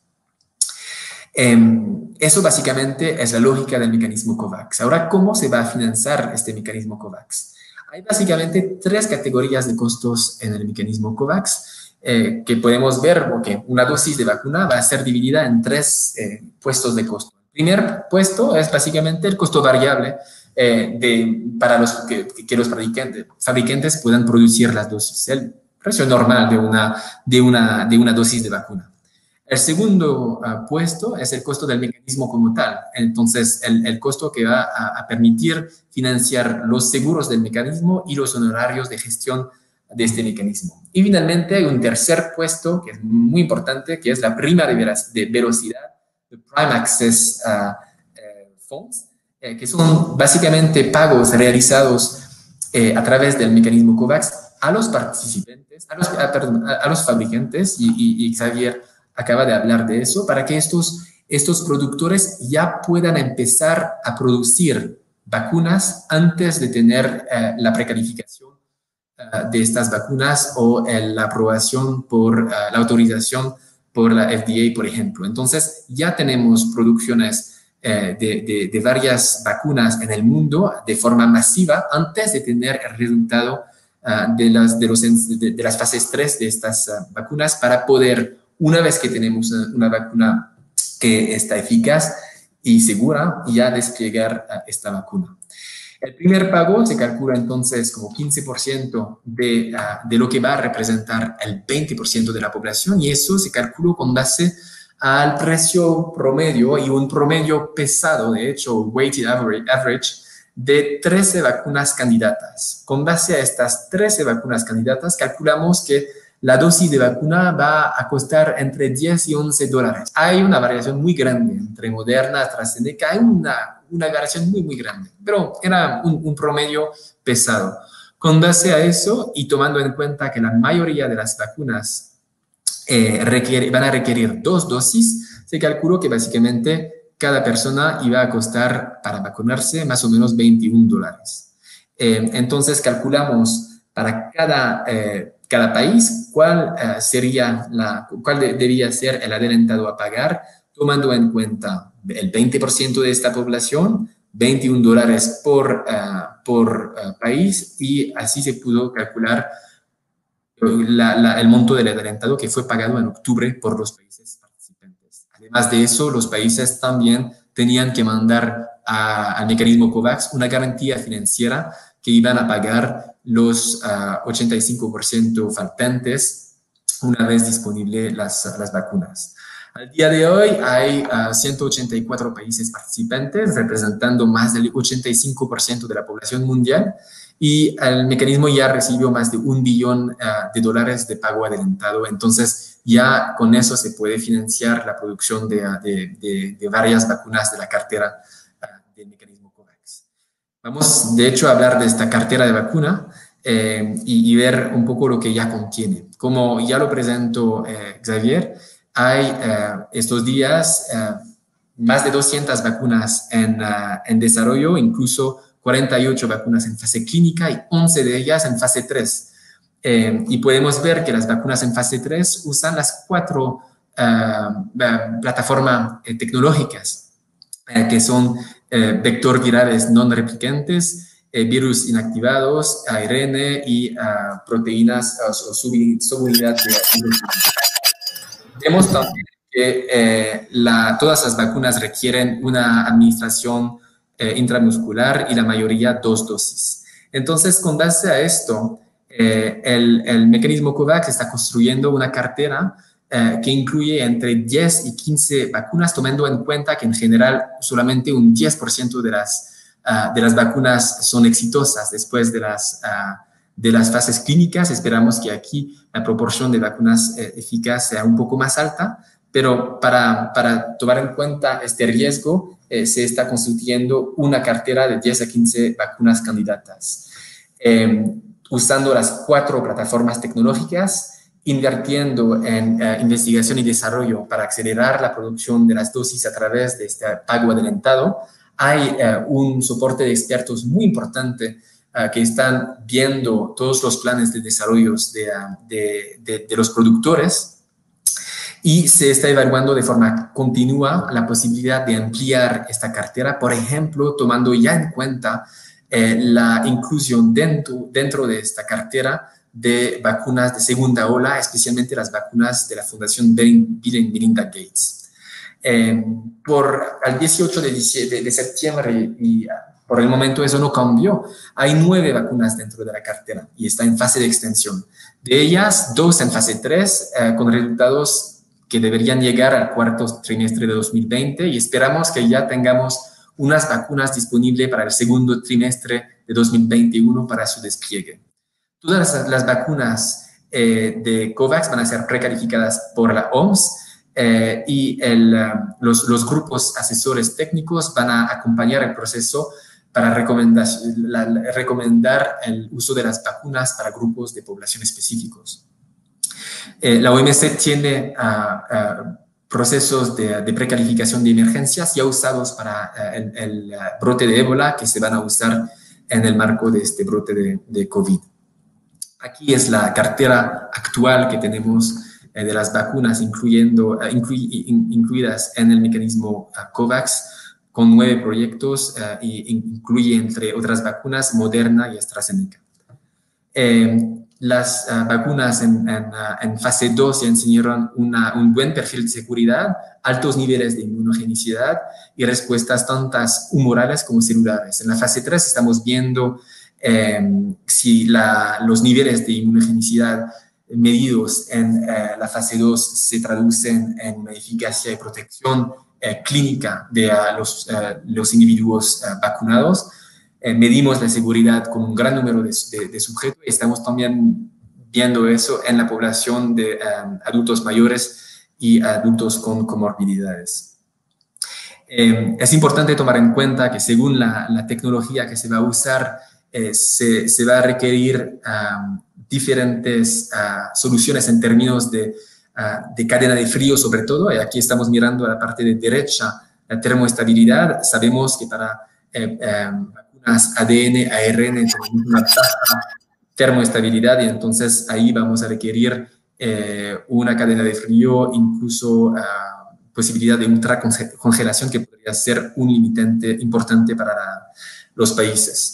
Eso básicamente es la lógica del mecanismo COVAX. Ahora, ¿cómo se va a financiar este mecanismo COVAX? Hay básicamente 3 categorías de costos en el mecanismo COVAX, que podemos ver que una dosis de vacuna va a ser dividida en 3 puestos de costo. El primer puesto es básicamente el costo variable para que los fabricantes puedan producir las dosis, el precio normal de una dosis de vacuna. El segundo puesto es el costo del mecanismo como tal. Entonces, el costo que va a permitir financiar los seguros del mecanismo y los honorarios de gestión de este mecanismo. Y finalmente hay un tercer puesto que es muy importante, que es la prima de velocidad, the Prime Access Funds, que son básicamente pagos realizados a través del mecanismo COVAX a los participantes, a los fabricantes, y Xavier acaba de hablar de eso, para que estos productores ya puedan empezar a producir vacunas antes de tener la precalificación de estas vacunas o la aprobación por la autorización por la FDA, por ejemplo. Entonces, ya tenemos producciones de varias vacunas en el mundo de forma masiva antes de tener el resultado de las fases 3 de estas vacunas, para poder, una vez que tenemos una vacuna que está eficaz y segura, ya desplegar esta vacuna. El primer pago se calcula entonces como 15% de lo que va a representar el 20% de la población, y eso se calculó con base al precio promedio, y un promedio pesado, de hecho, weighted average, de 13 vacunas candidatas. Con base a estas 13 vacunas candidatas, calculamos que la dosis de vacuna va a costar entre 10 y 11 dólares. Hay una variación muy grande entre Moderna, AstraZeneca, hay una variación muy, muy grande, pero era un promedio pesado. Con base a eso, y tomando en cuenta que la mayoría de las vacunas van a requerir 2 dosis, se calculó que básicamente cada persona iba a costar para vacunarse más o menos 21 dólares. Entonces calculamos para cada país cuál debía ser el adelantado a pagar, tomando en cuenta el 20% de esta población, 21 dólares por país, y así se pudo calcular el monto del adelantado que fue pagado en octubre por los países participantes. Además de eso, los países también tenían que mandar al mecanismo COVAX una garantía financiera que iban a pagar los 85% faltantes una vez disponibles las vacunas. Al día de hoy hay 184 países participantes, representando más del 85% de la población mundial, y el mecanismo ya recibió más de $1 billón de pago adelantado. Entonces, ya con eso se puede financiar la producción de varias vacunas de la cartera del mecanismo COVAX. Vamos, de hecho, a hablar de esta cartera de vacuna y ver un poco lo que ya contiene. Como ya lo presentó Xavier, hay estos días más de 200 vacunas en desarrollo, incluso 48 vacunas en fase clínica y 11 de ellas en fase 3. Y podemos ver que las vacunas en fase 3 usan las 4 plataformas tecnológicas, que son vector virales no replicantes, virus inactivados, ARN y proteínas o subunidad de virus. Vemos también que todas las vacunas requieren una administración intramuscular, y la mayoría 2 dosis. Entonces, con base a esto, el mecanismo COVAX está construyendo una cartera que incluye entre 10 y 15 vacunas, tomando en cuenta que en general solamente un 10% de las vacunas son exitosas después de las fases clínicas. Esperamos que aquí la proporción de vacunas eficaces sea un poco más alta, pero para tomar en cuenta este riesgo, se está construyendo una cartera de 10 a 15 vacunas candidatas, usando las 4 plataformas tecnológicas, invirtiendo en investigación y desarrollo para acelerar la producción de las dosis a través de este pago adelantado. Hay un soporte de expertos muy importante que están viendo todos los planes de desarrollo de los productores, y se está evaluando de forma continua la posibilidad de ampliar esta cartera, por ejemplo, tomando ya en cuenta la inclusión dentro de esta cartera de vacunas de segunda ola, especialmente las vacunas de la Fundación Bill y Melinda Gates. Al 18 de septiembre, y por el momento eso no cambió, hay 9 vacunas dentro de la cartera y está en fase de extensión. De ellas, 2 en fase 3, con resultados que deberían llegar al cuarto trimestre de 2020, y esperamos que ya tengamos unas vacunas disponibles para el segundo trimestre de 2021 para su despliegue. Todas las vacunas de COVAX van a ser precalificadas por la OMS, y los grupos asesores técnicos van a acompañar el proceso para recomendar el uso de las vacunas para grupos de población específicos. La OMS tiene procesos de precalificación de emergencias ya usados para el brote de ébola, que se van a usar en el marco de este brote de COVID. Aquí es la cartera actual que tenemos de las vacunas, incluidas en el mecanismo COVAX, con 9 proyectos, y incluye, entre otras vacunas, Moderna y AstraZeneca. Las vacunas en fase 2 ya enseñaron un buen perfil de seguridad, altos niveles de inmunogenicidad y respuestas tantas humorales como celulares. En la fase 3 estamos viendo si los niveles de inmunogenicidad medidos en la fase 2 se traducen en una eficacia y protección clínica de los individuos vacunados. Medimos la seguridad con un gran número de sujetos y estamos también viendo eso en la población de adultos mayores y adultos con comorbilidades. Es importante tomar en cuenta que según la tecnología que se va a usar, se va a requerir diferentes soluciones en términos de cadena de frío, sobre todo. Y aquí estamos mirando a la parte de derecha la termoestabilidad. Sabemos que para vacunas ADN, ARN, tenemos una tasa termoestabilidad, y entonces ahí vamos a requerir una cadena de frío, incluso posibilidad de ultracongelación, que podría ser un limitante importante para los países.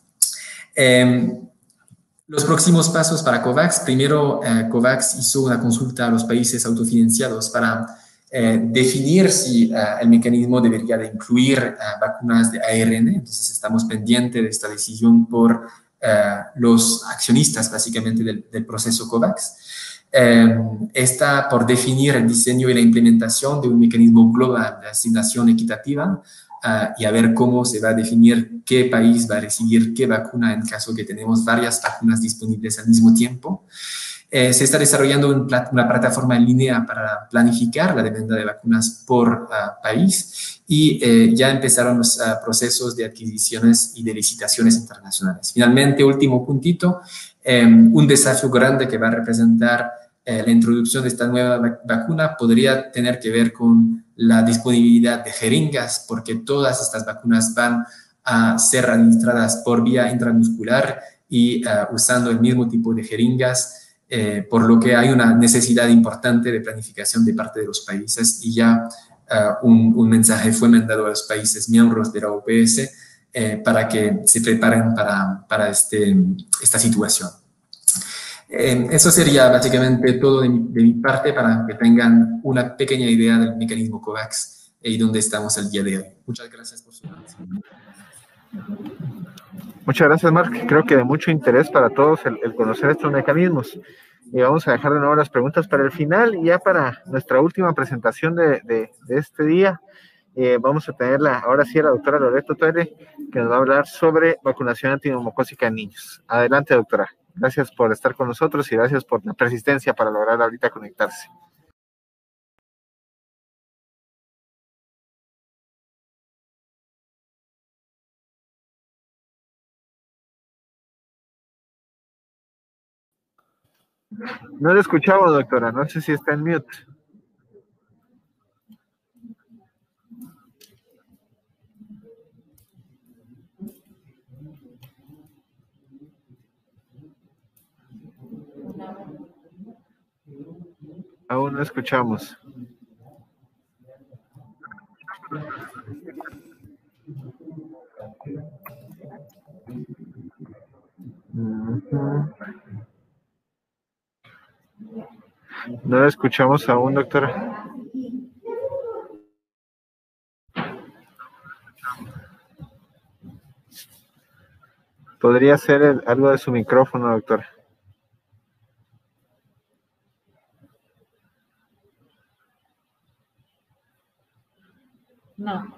Los próximos pasos para COVAX. Primero, COVAX hizo una consulta a los países autofinanciados para definir si el mecanismo debería de incluir vacunas de ARN. Entonces, estamos pendientes de esta decisión por los accionistas, básicamente, del proceso COVAX. Está por definir el diseño y la implementación de un mecanismo global de asignación equitativa, y a ver cómo se va a definir qué país va a recibir qué vacuna en caso que tenemos varias vacunas disponibles al mismo tiempo. Se está desarrollando una plataforma en línea para planificar la demanda de vacunas por país, y ya empezaron los procesos de adquisiciones y de licitaciones internacionales. Finalmente, último puntito, un desafío grande que va a representar la introducción de esta nueva vacuna podría tener que ver con la disponibilidad de jeringas, porque todas estas vacunas van a ser administradas por vía intramuscular y usando el mismo tipo de jeringas, por lo que hay una necesidad importante de planificación de parte de los países, y ya un mensaje fue mandado a los países miembros de la OPS para que se preparen para esta situación. Eso sería básicamente todo de mi parte, para que tengan una pequeña idea del mecanismo COVAX y dónde estamos el día de hoy. Muchas gracias por su atención. Muchas gracias, Marc. Creo que de mucho interés para todos el conocer estos mecanismos. Y vamos a dejar de nuevo las preguntas para el final, y ya para nuestra última presentación de este día, vamos a tenerla ahora sí a la doctora Loreto Toire, que nos va a hablar sobre vacunación antineumocócica en niños. Adelante, doctora. Gracias por estar con nosotros y gracias por la persistencia para lograr ahorita conectarse. No le escuchamos, doctora. No sé si está en mute. Aún no escuchamos. No la escuchamos aún, doctora. Podría ser algo de su micrófono, doctora. No.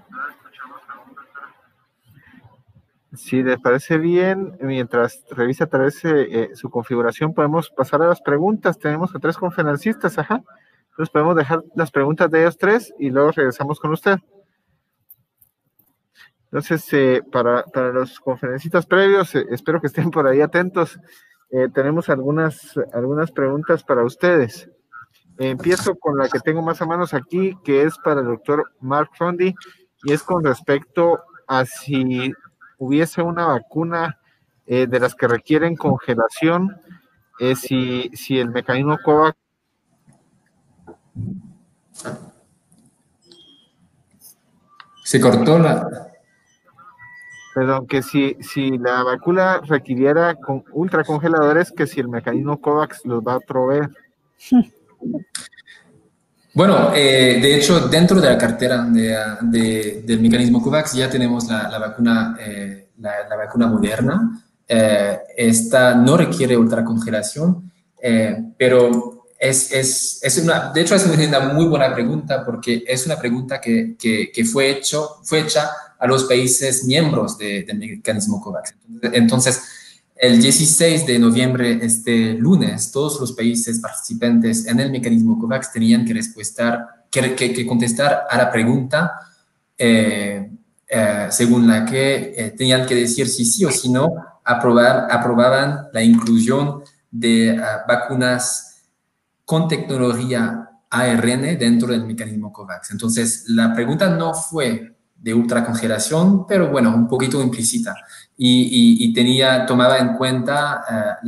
Si les parece bien, mientras revisa tal vez su configuración, podemos pasar a las preguntas. Tenemos a 3 conferencistas, ajá. Entonces podemos dejar las preguntas de ellos 3 y luego regresamos con usted. Entonces, para los conferencistas previos, espero que estén por ahí atentos. Tenemos algunas preguntas para ustedes. Empiezo con la que tengo más a manos aquí, que es para el doctor Mark Fondi, y es con respecto a si hubiese una vacuna de las que requieren congelación, si el mecanismo COVAX... Se cortó la... Perdón, que si la vacuna requiriera con ultracongeladores, que si el mecanismo COVAX los va a proveer. Bueno, de hecho, dentro de la cartera del mecanismo COVAX ya tenemos la vacuna, la vacuna Moderna. Esta no requiere ultracongelación, pero de hecho es una muy buena pregunta porque es una pregunta que fue hecha a los países miembros del mecanismo COVAX. Entonces, el 16 de noviembre, este lunes, todos los países participantes en el mecanismo COVAX tenían que contestar a la pregunta según la que tenían que decir si sí o si no aprobaban la inclusión de vacunas con tecnología ARN dentro del mecanismo COVAX. Entonces, la pregunta no fue de ultracongelación, pero bueno, un poquito implícita. Y tomaba en cuenta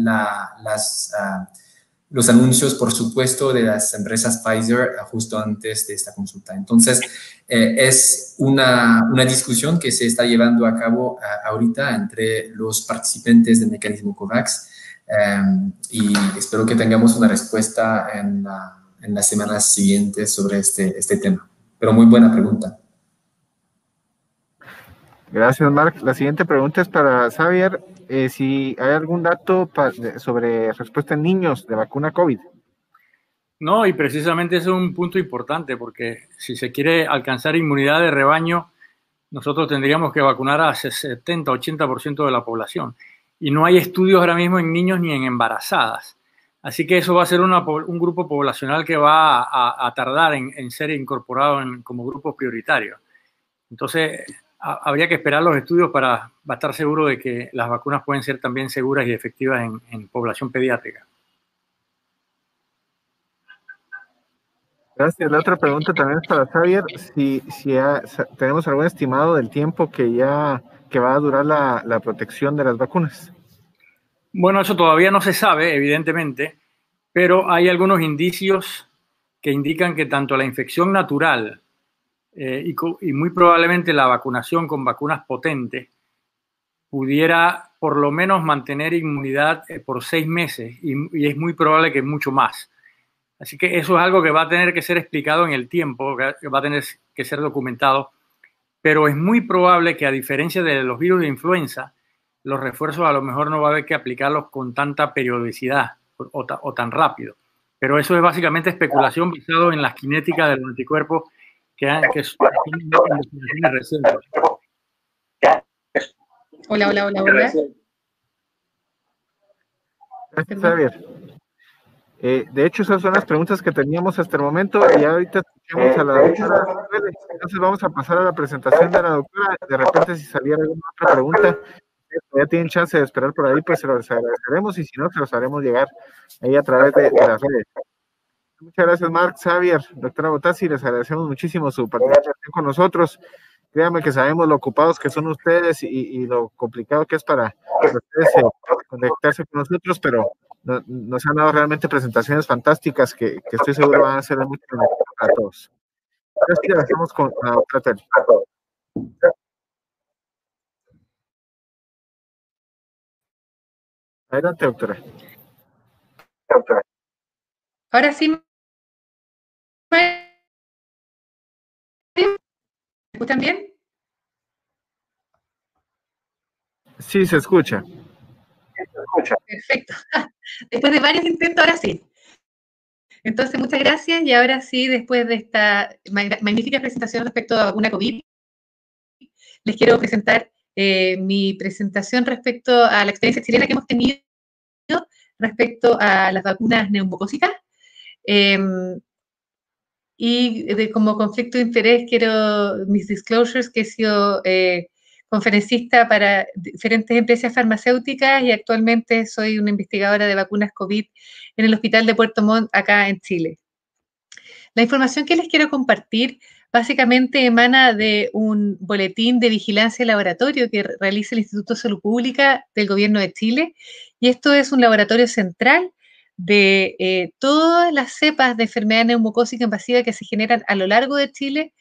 los anuncios, por supuesto, de las empresas Pfizer justo antes de esta consulta. Entonces, es una discusión que se está llevando a cabo ahorita entre los participantes del mecanismo COVAX y espero que tengamos una respuesta en las semanas siguientes sobre este tema. Pero muy buena pregunta. Gracias, Marc. La siguiente pregunta es para Xavier. Si hay algún dato sobre respuesta en niños de vacuna COVID. No, y precisamente eso es un punto importante, porque si se quiere alcanzar inmunidad de rebaño, nosotros tendríamos que vacunar a 70-80% de la población. Y no hay estudios ahora mismo en niños ni en embarazadas. Así que eso va a ser un grupo poblacional que va a tardar en ser incorporado como grupo prioritario. Entonces, habría que esperar los estudios para estar seguro de que las vacunas pueden ser también seguras y efectivas en población pediátrica. Gracias. La otra pregunta también es para Xavier. Si tenemos algún estimado del tiempo que va a durar la protección de las vacunas. Bueno, eso todavía no se sabe, evidentemente, pero hay algunos indicios que indican que tanto la infección natural y muy probablemente la vacunación con vacunas potentes pudiera por lo menos mantener inmunidad por 6 meses y es muy probable que mucho más. Así que eso es algo que va a tener que ser explicado en el tiempo, que va a tener que ser documentado, pero es muy probable que a diferencia de los virus de influenza, los refuerzos a lo mejor no va a haber que aplicarlos con tanta periodicidad o tan rápido. Pero eso es básicamente especulación basado en las cinéticas de los anticuerpos que son investigaciones recientes. Hola. Gracias, Xavier. De hecho, esas son las preguntas que teníamos hasta el momento y ahorita escuchamos a la doctora. Entonces vamos a pasar a la presentación de la doctora. De repente, si saliera alguna otra pregunta, ya tienen chance de esperar por ahí, pues se los agradeceremos y si no, se los haremos llegar ahí a través de las redes. Muchas gracias, Marc, Xavier, doctora Botassi, les agradecemos muchísimo su participación con nosotros. Créanme que sabemos lo ocupados que son ustedes y lo complicado que es para ustedes conectarse con nosotros, pero nos han dado realmente presentaciones fantásticas que estoy seguro van a ser muy beneficiosas para todos. Entonces, ya estamos con la doctora Telly. Adelante, doctora. Ahora sí, ¿me escuchan bien? Sí, se escucha. Perfecto. Después de varios intentos, ahora sí. Entonces, muchas gracias. Y ahora sí, después de esta magnífica presentación respecto a la vacuna COVID, les quiero presentar mi presentación respecto a la experiencia chilena que hemos tenido respecto a las vacunas neumocócicas. Y como conflicto de interés, quiero mis disclosures, que he sido conferencista para diferentes empresas farmacéuticas y actualmente soy una investigadora de vacunas COVID en el Hospital de Puerto Montt, acá en Chile. La información que les quiero compartir básicamente emana de un boletín de vigilancia de laboratorio que realiza el Instituto de Salud Pública del Gobierno de Chile, y esto es un laboratorio central de todas las cepas de enfermedad neumocócica invasiva que se generan a lo largo de Chile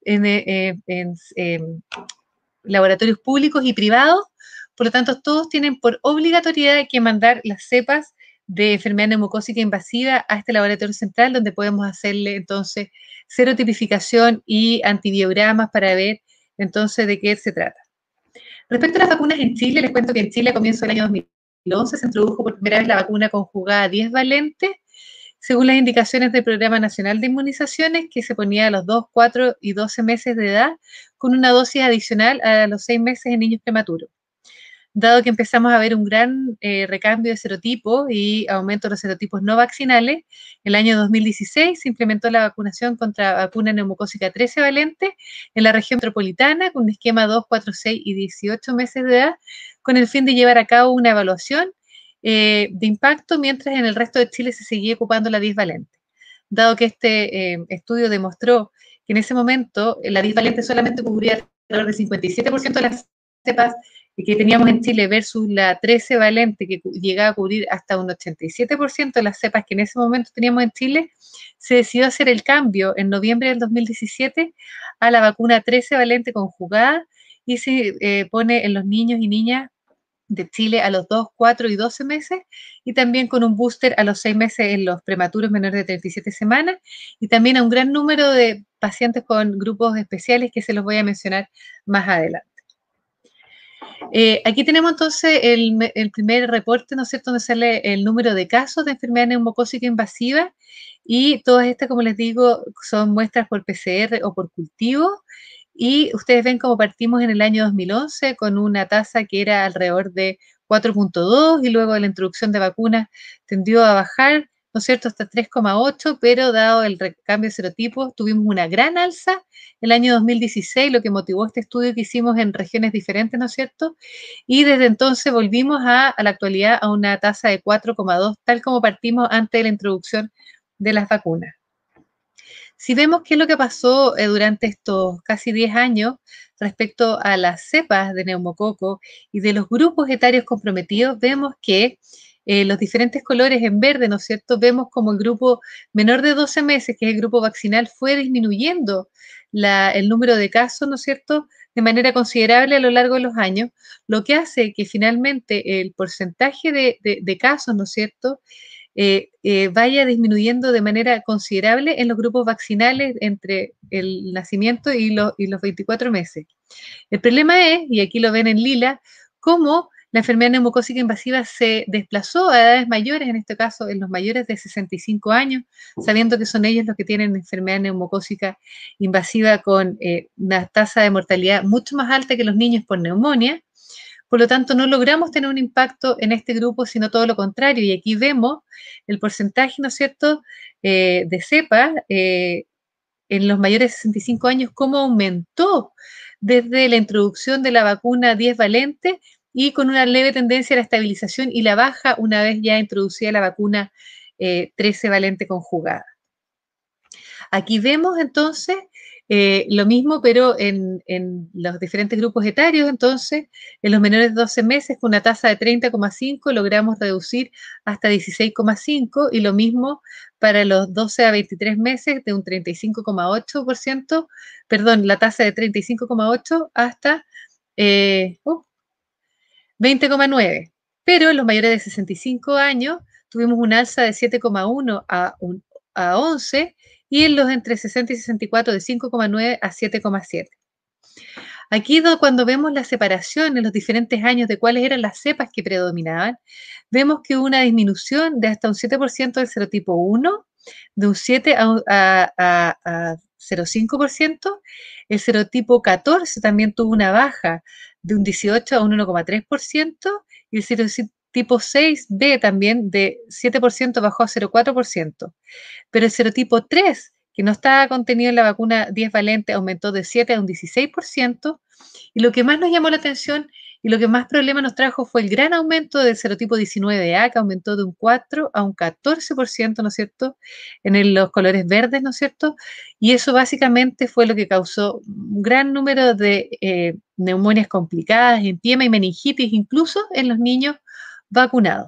en laboratorios públicos y privados. Por lo tanto, todos tienen por obligatoriedad que mandar las cepas de enfermedad neumocócica invasiva a este laboratorio central, donde podemos hacerle entonces serotipificación y antibiogramas para ver entonces de qué se trata. Respecto a las vacunas en Chile, les cuento que en Chile a comienzos del año 2011 se introdujo por primera vez la vacuna conjugada 10 valente, según las indicaciones del Programa Nacional de Inmunizaciones, que se ponía a los 2, 4 y 12 meses de edad, con una dosis adicional a los 6 meses en niños prematuros. Dado que empezamos a ver un gran recambio de serotipos y aumento de los serotipos no vaccinales, en el año 2016 se implementó la vacunación contra vacuna neumocócica 13 valente en la región metropolitana con un esquema 2, 4, 6 y 18 meses de edad, con el fin de llevar a cabo una evaluación de impacto, mientras en el resto de Chile se seguía ocupando la 10 valente. Dado que este estudio demostró que en ese momento la 10 valente solamente cubría alrededor del 57% de las cepas que teníamos en Chile versus la 13 valente que llegaba a cubrir hasta un 87% de las cepas que en ese momento teníamos en Chile, se decidió hacer el cambio en noviembre del 2017 a la vacuna 13 valente conjugada y se pone en los niños y niñas de Chile a los 2, 4 y 12 meses, y también con un booster a los 6 meses en los prematuros menores de 37 semanas, y también a un gran número de pacientes con grupos especiales que se los voy a mencionar más adelante. Aquí tenemos entonces el primer reporte, ¿no es cierto?, donde sale el número de casos de enfermedad neumocócica invasiva, y todas estas, como les digo, son muestras por PCR o por cultivo, y ustedes ven cómo partimos en el año 2011 con una tasa que era alrededor de 4.2 y luego de la introducción de vacunas tendió a bajar, ¿no es cierto?, hasta 3.8, pero dado el recambio de serotipos tuvimos una gran alza el año 2016, lo que motivó este estudio que hicimos en regiones diferentes, ¿no es cierto? Y desde entonces volvimos a la actualidad a una tasa de 4.2, tal como partimos antes de la introducción de las vacunas. Si vemos qué es lo que pasó durante estos casi 10 años respecto a las cepas de neumococo y de los grupos etarios comprometidos, vemos que los diferentes colores en verde, ¿no es cierto? Vemos como el grupo menor de 12 meses, que es el grupo vaccinal, fue disminuyendo el número de casos, ¿no es cierto?, de manera considerable a lo largo de los años, lo que hace que finalmente el porcentaje de casos, ¿no es cierto?, vaya disminuyendo de manera considerable en los grupos vaccinales entre el nacimiento y los 24 meses. El problema es, y aquí lo ven en lila, cómo la enfermedad neumocócica invasiva se desplazó a edades mayores, en este caso en los mayores de 65 años, sabiendo que son ellos los que tienen enfermedad neumocócica invasiva con una tasa de mortalidad mucho más alta que los niños por neumonía. Por lo tanto, no logramos tener un impacto en este grupo, sino todo lo contrario. Y aquí vemos el porcentaje, ¿no es cierto?, de cepa en los mayores de 65 años, cómo aumentó desde la introducción de la vacuna 10 valente y con una leve tendencia a la estabilización y la baja una vez ya introducida la vacuna 13 valente conjugada. Aquí vemos entonces lo mismo, pero en los diferentes grupos etarios. Entonces, en los menores de 12 meses, con una tasa de 30,5, logramos reducir hasta 16,5, y lo mismo para los 12 a 23 meses, de un 35,8%, perdón, la tasa de 35,8 hasta 20,9. Pero en los mayores de 65 años tuvimos un alza de 7,1 a 11 y en los entre 60 y 64 de 5,9 a 7,7. Aquí cuando vemos la separación en los diferentes años de cuáles eran las cepas que predominaban, vemos que hubo una disminución de hasta un 7% del serotipo 1, de un 7 a 0,5%. El serotipo 14 también tuvo una baja de un 18 a un 1,3%, y el serotipo 6B también de 7% bajó a 0,4%. Pero el serotipo 3, que no estaba contenido en la vacuna 10 valente, aumentó de 7 a un 16%, y lo que más nos llamó la atención y lo que más problema nos trajo fue el gran aumento del serotipo 19A, que aumentó de un 4 a un 14%, ¿no es cierto?, en los colores verdes, ¿no es cierto? Y eso básicamente fue lo que causó un gran número de neumonias complicadas, empiema y meningitis, incluso en los niños vacunados.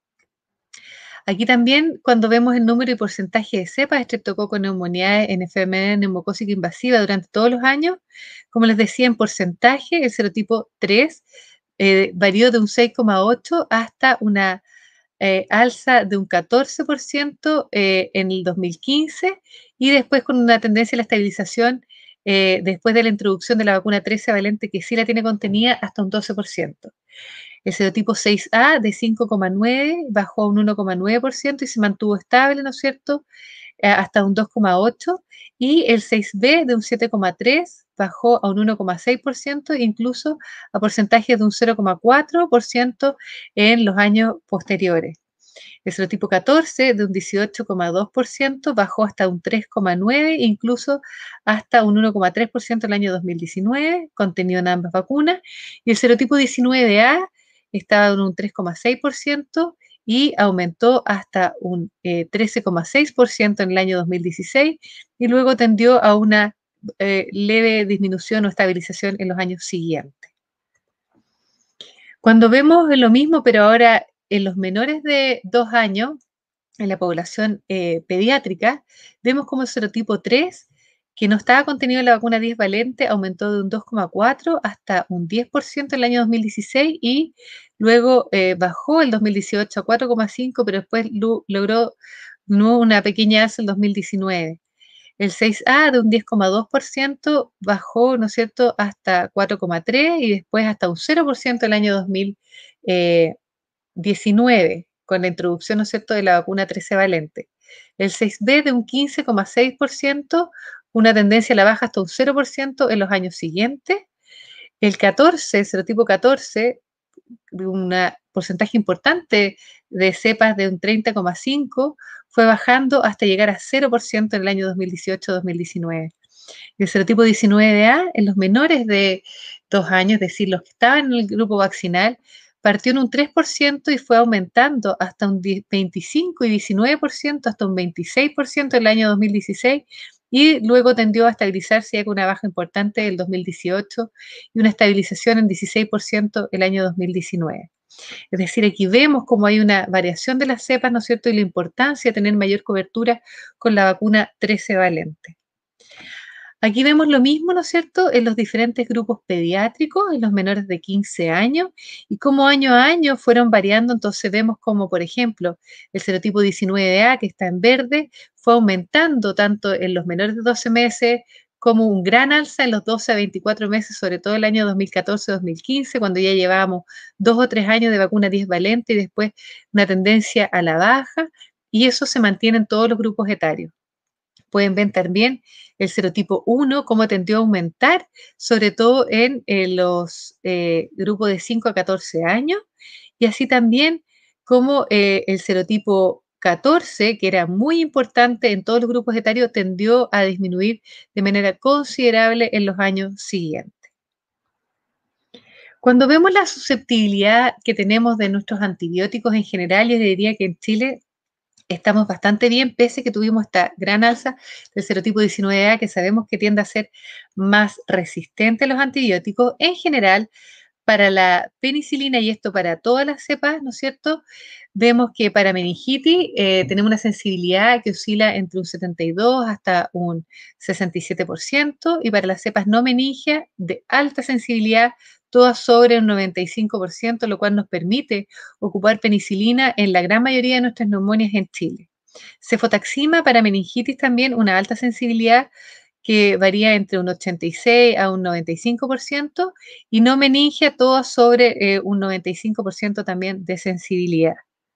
Aquí también, cuando vemos el número y porcentaje de cepas de estreptococo neumonía en enfermedad neumocócica invasiva durante todos los años, como les decía, en porcentaje, el serotipo 3 varió de un 6,8 hasta una alza de un 14% en el 2015, y después con una tendencia a la estabilización después de la introducción de la vacuna 13 valente, que sí la tiene contenida, hasta un 12%. El serotipo 6A de 5,9 bajó a un 1,9% y se mantuvo estable, ¿no es cierto?, hasta un 2,8%, y el 6B de un 7,3 bajó a un 1,6%, incluso a porcentajes de un 0,4% en los años posteriores. El serotipo 14 de un 18,2% bajó hasta un 3,9%, incluso hasta un 1,3% el año 2019, contenido en ambas vacunas, y el serotipo 19A estaba en un 3,6% y aumentó hasta un 13,6% en el año 2016, y luego tendió a una leve disminución o estabilización en los años siguientes. Cuando vemos lo mismo, pero ahora en los menores de 2 años, en la población pediátrica, vemos como el serotipo 3, que no estaba contenido en la vacuna 10 valente, aumentó de un 2,4 hasta un 10% en el año 2016, y luego bajó el 2018 a 4,5, pero después logró una pequeña alza en el 2019. El 6A de un 10,2% bajó, ¿no es cierto?, hasta 4,3 y después hasta un 0% el año 2019, con la introducción, ¿no es cierto?, de la vacuna 13 valente. El 6B de un 15,6%, una tendencia a la baja hasta un 0% en los años siguientes. El 14, el serotipo 14, de un porcentaje importante de cepas de un 30,5%, fue bajando hasta llegar a 0% en el año 2018-2019. El serotipo 19A en los menores de 2 años, es decir, los que estaban en el grupo vaccinal, partió en un 3% y fue aumentando hasta un 25 y 19%, hasta un 26% en el año 2016, y luego tendió a estabilizarse ya con una baja importante el 2018 y una estabilización en 16% el año 2019. Es decir, aquí vemos cómo hay una variación de las cepas, ¿no es cierto?, y la importancia de tener mayor cobertura con la vacuna 13 valente. Aquí vemos lo mismo, ¿no es cierto?, en los diferentes grupos pediátricos, en los menores de 15 años, y cómo año a año fueron variando. Entonces vemos como, por ejemplo, el serotipo 19A, que está en verde, fue aumentando tanto en los menores de 12 meses como un gran alza en los 12 a 24 meses, sobre todo el año 2014-2015, cuando ya llevábamos 2 o 3 años de vacuna 10 valente y después una tendencia a la baja, y eso se mantiene en todos los grupos etarios. Pueden ver también el serotipo 1, cómo tendió a aumentar, sobre todo en los grupos de 5 a 14 años, y así también como el serotipo 14, que era muy importante en todos los grupos etarios, tendió a disminuir de manera considerable en los años siguientes. Cuando vemos la susceptibilidad que tenemos de nuestros antibióticos en general, yo diría que en Chile estamos bastante bien, pese a que tuvimos esta gran alza del serotipo 19A, que sabemos que tiende a ser más resistente a los antibióticos. En general, Para la penicilina, y esto para todas las cepas, ¿no es cierto? Vemos que para meningitis tenemos una sensibilidad que oscila entre un 72 hasta un 67%, y para las cepas no meningia, de alta sensibilidad, todas sobre un 95%, lo cual nos permite ocupar penicilina en la gran mayoría de nuestras neumonias en Chile. Cefotaxima para meningitis también, una alta sensibilidad que varía entre un 86 a un 95%, y no meningia, todas sobre un 95% también de sensibilidad.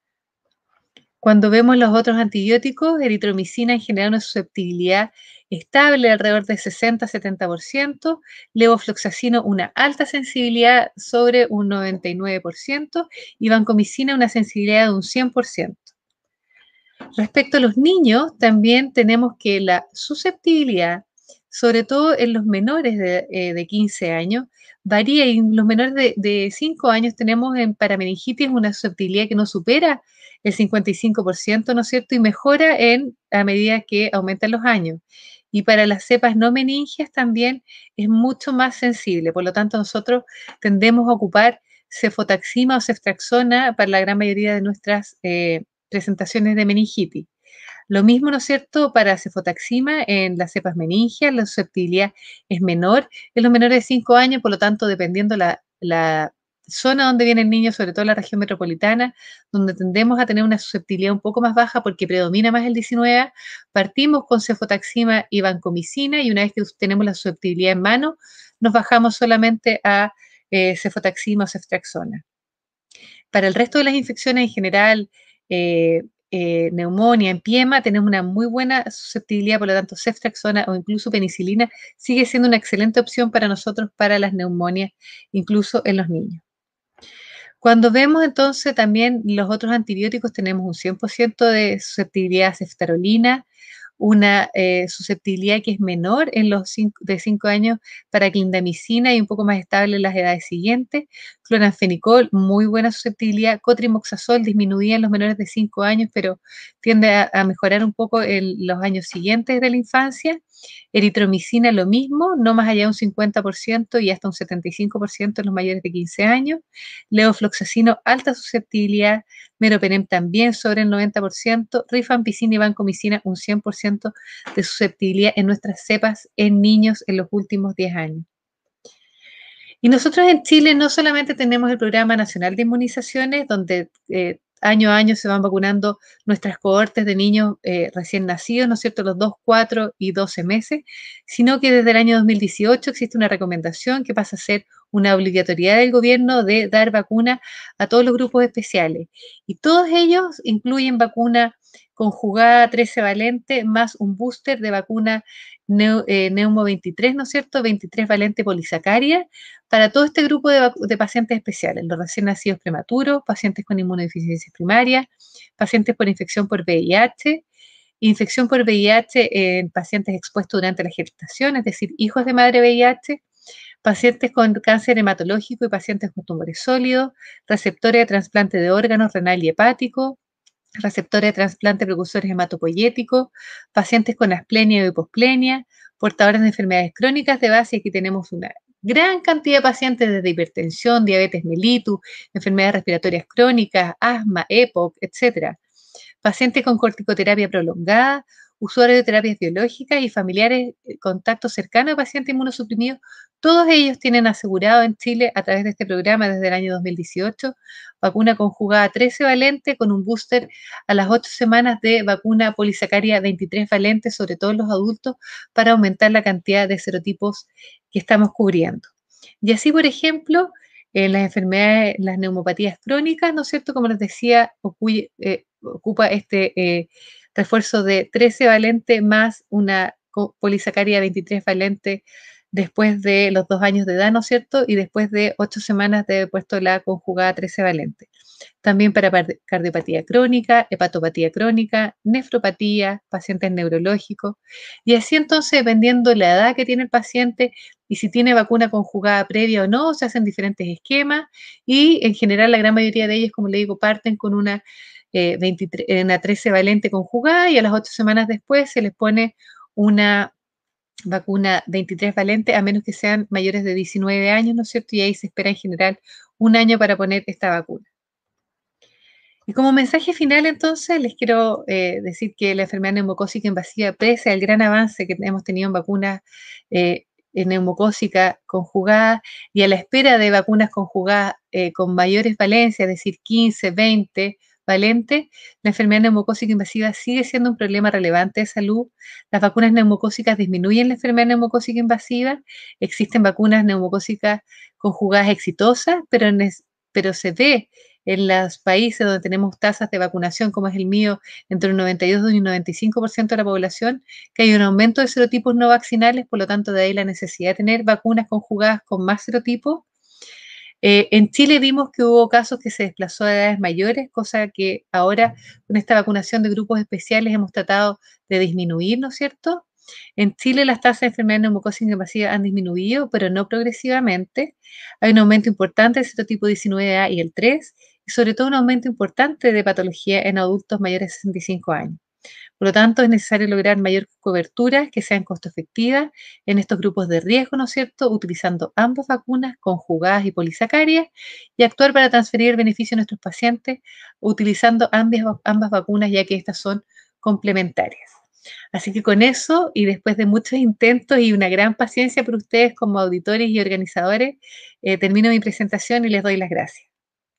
Cuando vemos los otros antibióticos, eritromicina en general una susceptibilidad estable alrededor de 60-70%, levofloxacino una alta sensibilidad sobre un 99%, y vancomicina una sensibilidad de un 100%. Respecto a los niños, también tenemos que la susceptibilidad, sobre todo en los menores de 15 años, varía, y en los menores de 5 años tenemos en parameningitis una susceptibilidad que no supera el 55%, ¿no es cierto? Y mejora a medida que aumentan los años. Y para las cepas no meningias también es mucho más sensible. Por lo tanto, nosotros tendemos a ocupar cefotaxima o ceftriaxona para la gran mayoría de nuestras presentaciones de meningitis. Lo mismo, ¿no es cierto?, para cefotaxima en las cepas meningias, la susceptibilidad es menor en los menores de 5 años, por lo tanto, dependiendo la zona donde viene el niño, sobre todo la región metropolitana, donde tendemos a tener una susceptibilidad un poco más baja porque predomina más el 19A, partimos con cefotaxima y vancomicina, y una vez que tenemos la susceptibilidad en mano, nos bajamos solamente a cefotaxima o ceftriaxona. Para el resto de las infecciones en general, neumonía, empiema, tenemos una muy buena susceptibilidad, por lo tanto, ceftriaxona o incluso penicilina sigue siendo una excelente opción para nosotros para las neumonias, incluso en los niños. Cuando vemos entonces también los otros antibióticos, tenemos un 100% de susceptibilidad a ceftarolina, una susceptibilidad que es menor en los de 5 años para clindamicina y un poco más estable en las edades siguientes. Cloranfenicol, muy buena susceptibilidad. Cotrimoxazol disminuía en los menores de 5 años, pero tiende a mejorar un poco en los años siguientes de la infancia. Eritromicina, lo mismo, no más allá de un 50% y hasta un 75% en los mayores de 15 años. Levofloxacino, alta susceptibilidad. Meropenem también sobre el 90%. Rifampicina y vancomicina, un 100% de susceptibilidad en nuestras cepas en niños en los últimos 10 años. Y nosotros en Chile no solamente tenemos el Programa Nacional de Inmunizaciones, donde año a año se van vacunando nuestras cohortes de niños recién nacidos, ¿no es cierto?, los 2, 4 y 12 meses, sino que desde el año 2018 existe una recomendación que pasa a ser una obligatoriedad del gobierno de dar vacuna a todos los grupos especiales. Y todos ellos incluyen vacuna conjugada 13 valente más un booster de vacuna Neumo 23, ¿no es cierto?, 23 valente polisacaria, para todo este grupo de pacientes especiales, los recién nacidos prematuros, pacientes con inmunodeficiencias primarias, pacientes por infección por VIH, infección por VIH en pacientes expuestos durante la gestación, es decir, hijos de madre VIH, pacientes con cáncer hematológico y pacientes con tumores sólidos, receptores de trasplante de órganos renal y hepático, receptores de trasplante precursores hematopoyéticos, pacientes con asplenia o hiposplenia, portadores de enfermedades crónicas de base. Aquí tenemos una gran cantidad de pacientes desde hipertensión, diabetes mellitus, enfermedades respiratorias crónicas, asma, EPOC, etc. Pacientes con corticoterapia prolongada, usuarios de terapias biológicas y familiares, contactos cercanos de pacientes inmunosuprimidos. Todos ellos tienen asegurado en Chile, a través de este programa desde el año 2018, vacuna conjugada 13 valente con un booster a las 8 semanas de vacuna polisacaria 23 valente, sobre todo en los adultos, para aumentar la cantidad de serotipos que estamos cubriendo. Y así, por ejemplo, en las enfermedades, las neumopatías crónicas, ¿no es cierto?, como les decía, ocupa este refuerzo de 13 valente más una polisacaria 23 valente después de los 2 años de edad, ¿no es cierto?, y después de 8 semanas de haber puesto la conjugada 13 valente. También para cardiopatía crónica, hepatopatía crónica, nefropatía, pacientes neurológicos. Y así entonces, dependiendo de la edad que tiene el paciente y si tiene vacuna conjugada previa o no, se hacen diferentes esquemas, y en general la gran mayoría de ellos, como le digo, parten con una 13 valente conjugada, y a las 8 semanas después se les pone una vacuna 23 valente, a menos que sean mayores de 19 años, ¿no es cierto? Y ahí se espera en general 1 año para poner esta vacuna. Y como mensaje final, entonces, les quiero decir que la enfermedad neumocócica invasiva, pese al gran avance que hemos tenido en vacunas en neumocócica conjugada y a la espera de vacunas conjugadas con mayores valencias, es decir, 15, 20 valentes, la enfermedad neumocócica invasiva sigue siendo un problema relevante de salud. Las vacunas neumocócicas disminuyen la enfermedad neumocócica invasiva. Existen vacunas neumocócicas conjugadas exitosas, pero se ve en los países donde tenemos tasas de vacunación, como es el mío, entre un 92 y un 95% de la población, que hay un aumento de serotipos no vaccinales, por lo tanto, de ahí la necesidad de tener vacunas conjugadas con más serotipos. En Chile vimos que hubo casos que se desplazó a edades mayores, cosa que ahora con esta vacunación de grupos especiales hemos tratado de disminuir, ¿no es cierto? En Chile las tasas de enfermedad neumocócica invasiva han disminuido, pero no progresivamente. Hay un aumento importante del serotipo 19A y el 3, y sobre todo un aumento importante de patología en adultos mayores de 65 años. Por lo tanto, es necesario lograr mayor cobertura que sean costo efectivas en estos grupos de riesgo, ¿no es cierto?, utilizando ambas vacunas conjugadas y polisacáridas y actuar para transferir el beneficio a nuestros pacientes utilizando ambas vacunas, ya que estas son complementarias. Así que con eso, y después de muchos intentos y una gran paciencia por ustedes como auditores y organizadores, termino mi presentación y les doy las gracias.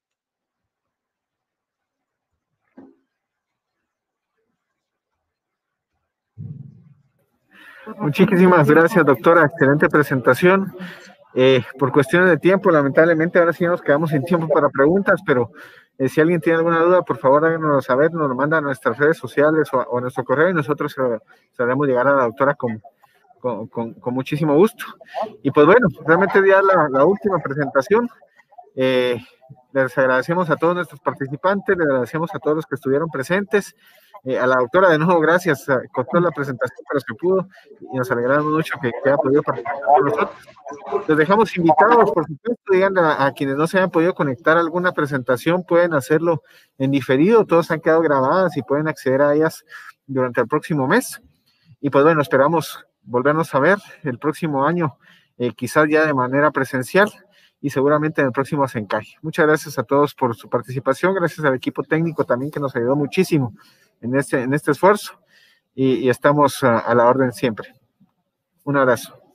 Muchísimas gracias, doctora. Excelente presentación. Por cuestiones de tiempo, lamentablemente ahora sí nos quedamos sin tiempo para preguntas, pero si alguien tiene alguna duda, por favor háganoslo saber, nos lo manda a nuestras redes sociales o a nuestro correo y nosotros se haremos llegar a la doctora con muchísimo gusto. Y pues bueno, realmente ya la última presentación. Les agradecemos a todos nuestros participantes, les agradecemos a todos los que estuvieron presentes, a la doctora de nuevo, gracias, costó la presentación pero se pudo y nos alegramos mucho que haya podido participar con nosotros. Los dejamos invitados, por supuesto, digan a quienes no se hayan podido conectar a alguna presentación, pueden hacerlo en diferido, todas han quedado grabadas y pueden acceder a ellas durante el próximo mes. Y pues bueno, esperamos volvernos a ver el próximo año, quizás ya de manera presencial, y seguramente en el próximo Sencay. Muchas gracias a todos por su participación, gracias al equipo técnico también que nos ayudó muchísimo en este esfuerzo, y estamos a la orden siempre. Un abrazo.